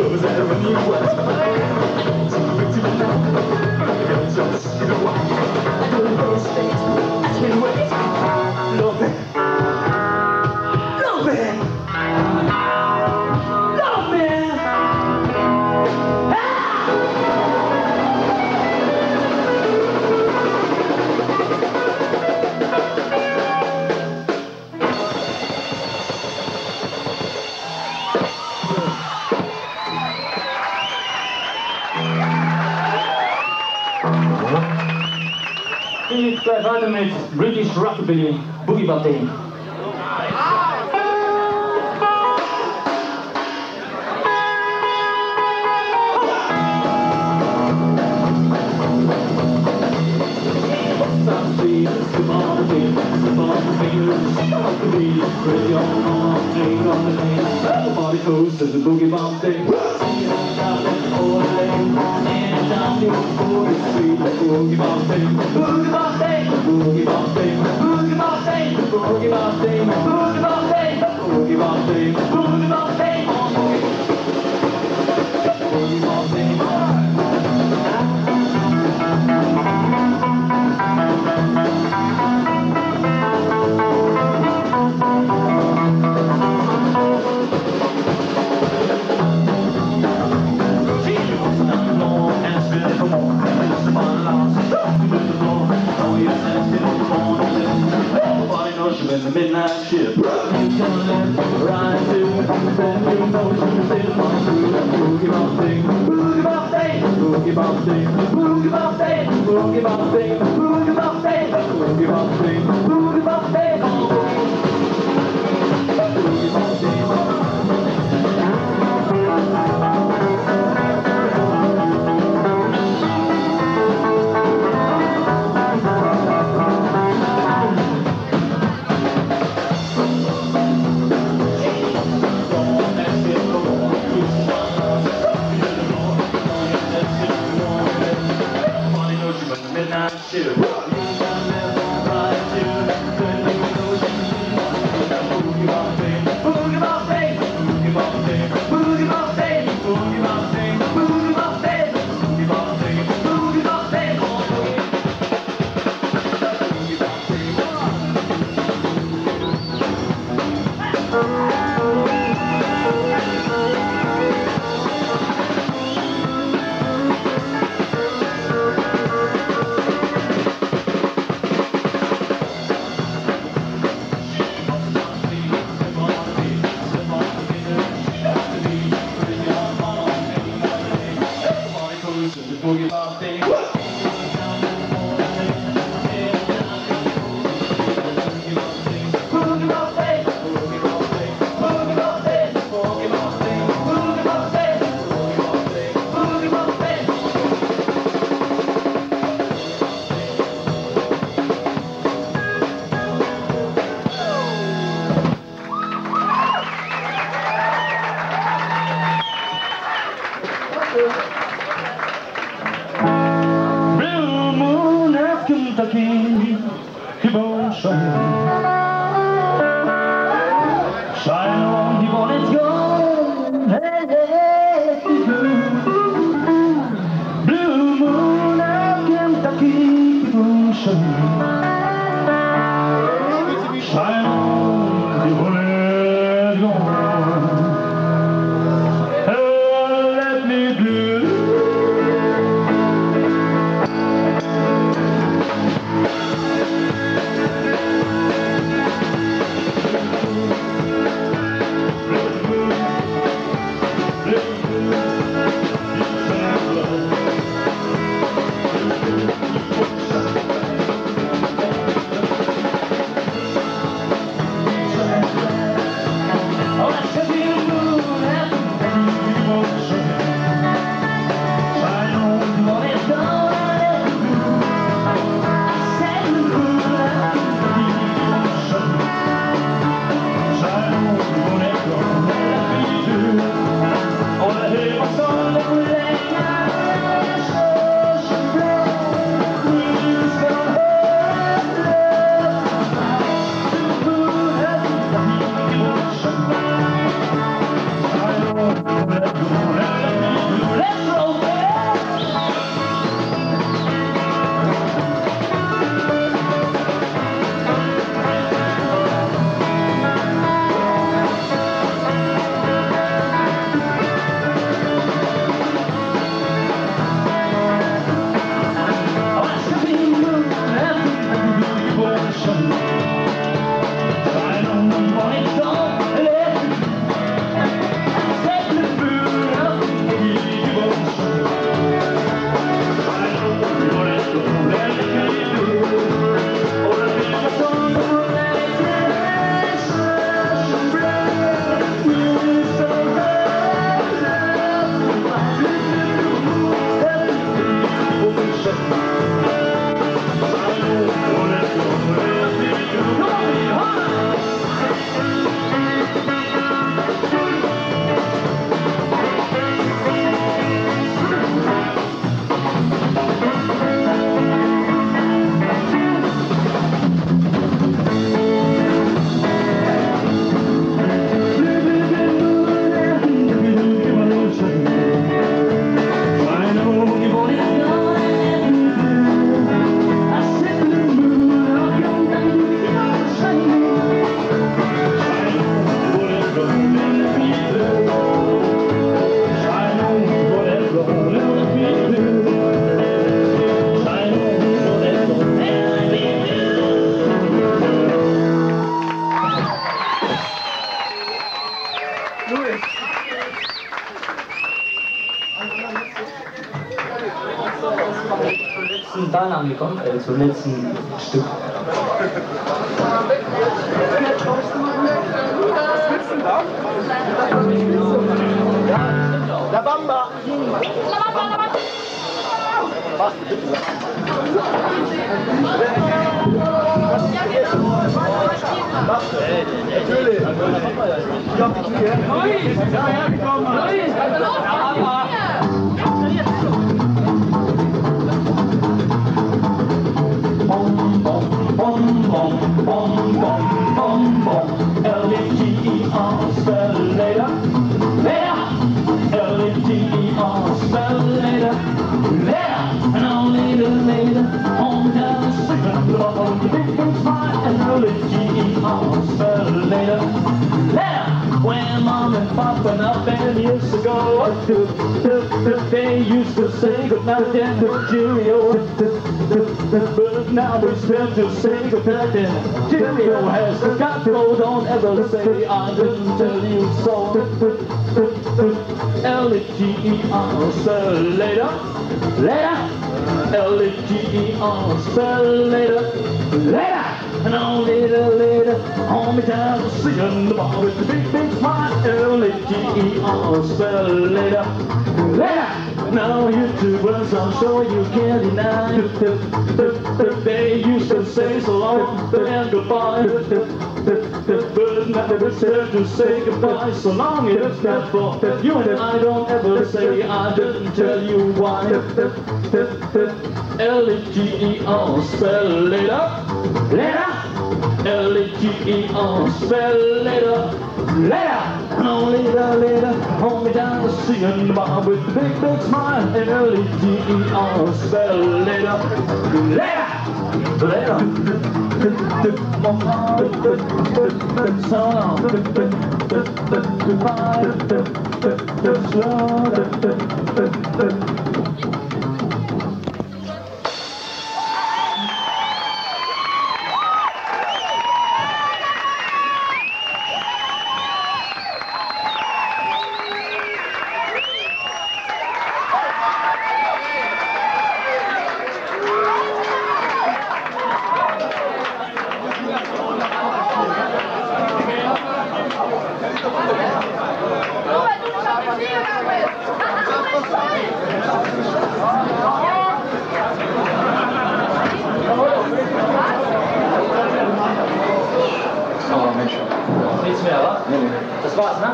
goes out when you want to find. So quick to know, you're just in a while. The first thing I can wait. Love it. Love it. Love it. Ich gleich weiter mit British Rockabilly, Boogie Boogie. Everybody goes to the boogie bomb thing. Boogie bomb thing, boogie bomb thing, boogie bomb thing, boogie bomb thing, boogie bomb thing, boogie bomb thing, boogie bomb thing, boogie bomb thing, boogie bomb thing. In the midnight ship, you can left, right, two, then you know she's still on through that boogie bomb thing, boogie bomb thing, boogie bomb thing, boogie bomb thing, boogie bomb thing, boogie bomb thing, boogie bomb thing, boogie bomb thing, boogie bomb thing. Blue moon of Kentucky, keep on shining. Shine on, keep on, it's gone. Hey, hey, blue moon of Kentucky, keep on shining. Shine on, keep on, it's gone. Oh, let me blue. Louis. Zum letzten Teil angekommen, äh, zum letzten Stück. La Bamba! La Bamba, la Bamba! Natürlich! Ich hab dich hier! Luis! Luis! Bom, bom, bom, bom, bom, bom, bom, bom. L E T E R, spell it later. Later! L E T E R, spell it later. Later! And I'll later, later. Home down the second level. The big thing's mine. And L E T E R, spell it later. Later! When Mom and Papa now ten years ago, they used to say goodnight then to Cheerio. But now we spend to say goodnight then Cheerio has got to go. Don't ever say I didn't tell you so. L E T E R, spell later, later. L E T E R, spell later, later. And on later, later, hold me down, singing the bar with the big, big smile. L E T E R, spell later, later. Now you two words I'm sure you can't deny. They used to say so long and goodbye. But now it's time to say goodbye. So long it's not for you and I don't ever say I didn't tell you why. L E T E R, spell later, later. L E T E R, spell later, later. No later, later, hold me down to see in the bar with the big, big smile. L E T E R, spell later, later, later. So long, goodbye. Nichts mehr, wa? Nee, nee. Das war's, ne?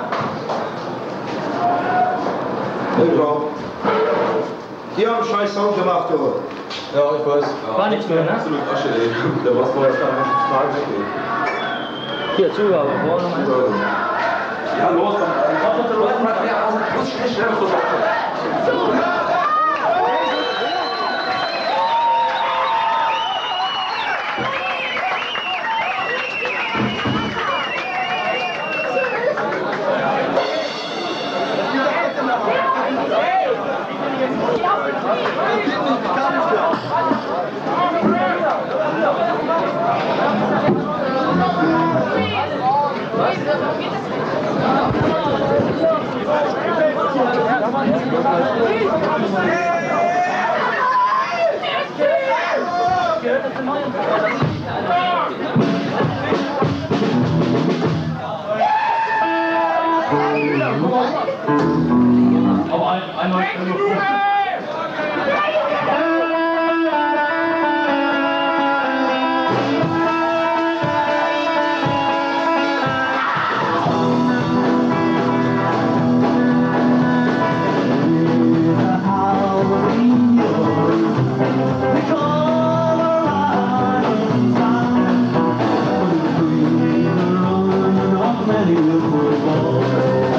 Hey, Bro. Die haben einen scheiß Sound gemacht, Junge. Ja, ich weiß. War nichts mehr, ne? Absolut Asche, ey. Der war's vorher gar nicht Fragen weg, ey. Hier, Zuhörer, wo noch mal? Ja, los, dann. Muss schnell, schnell, so Aber ein, einmal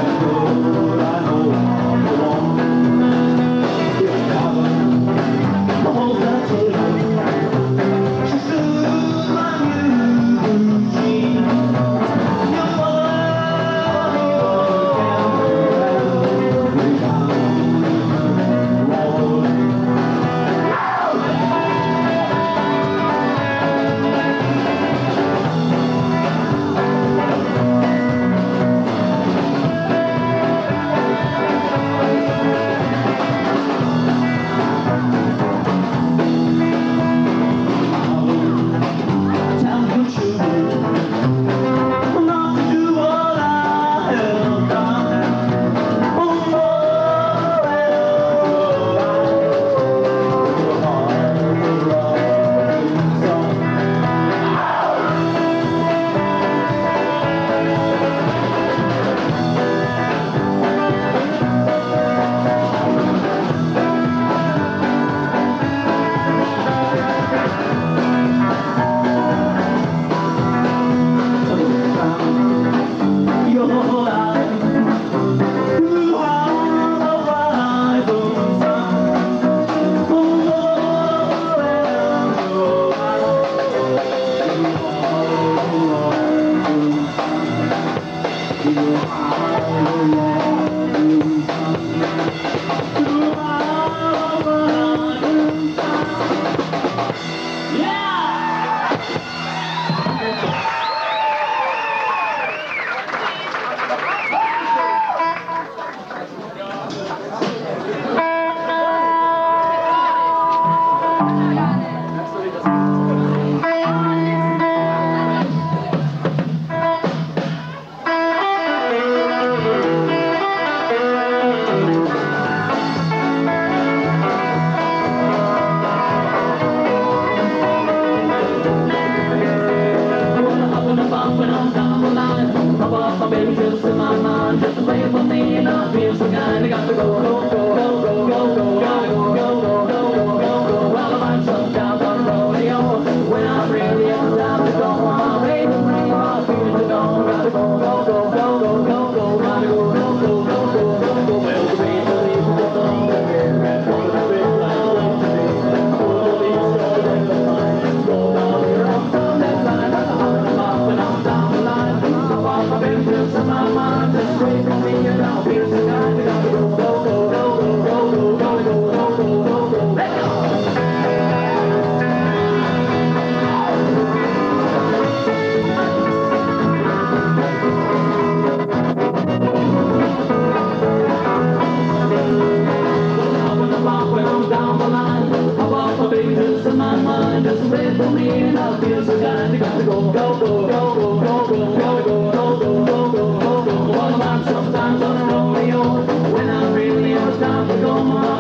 Thank you. Sometimes on a rodeo, when I really am time to go home.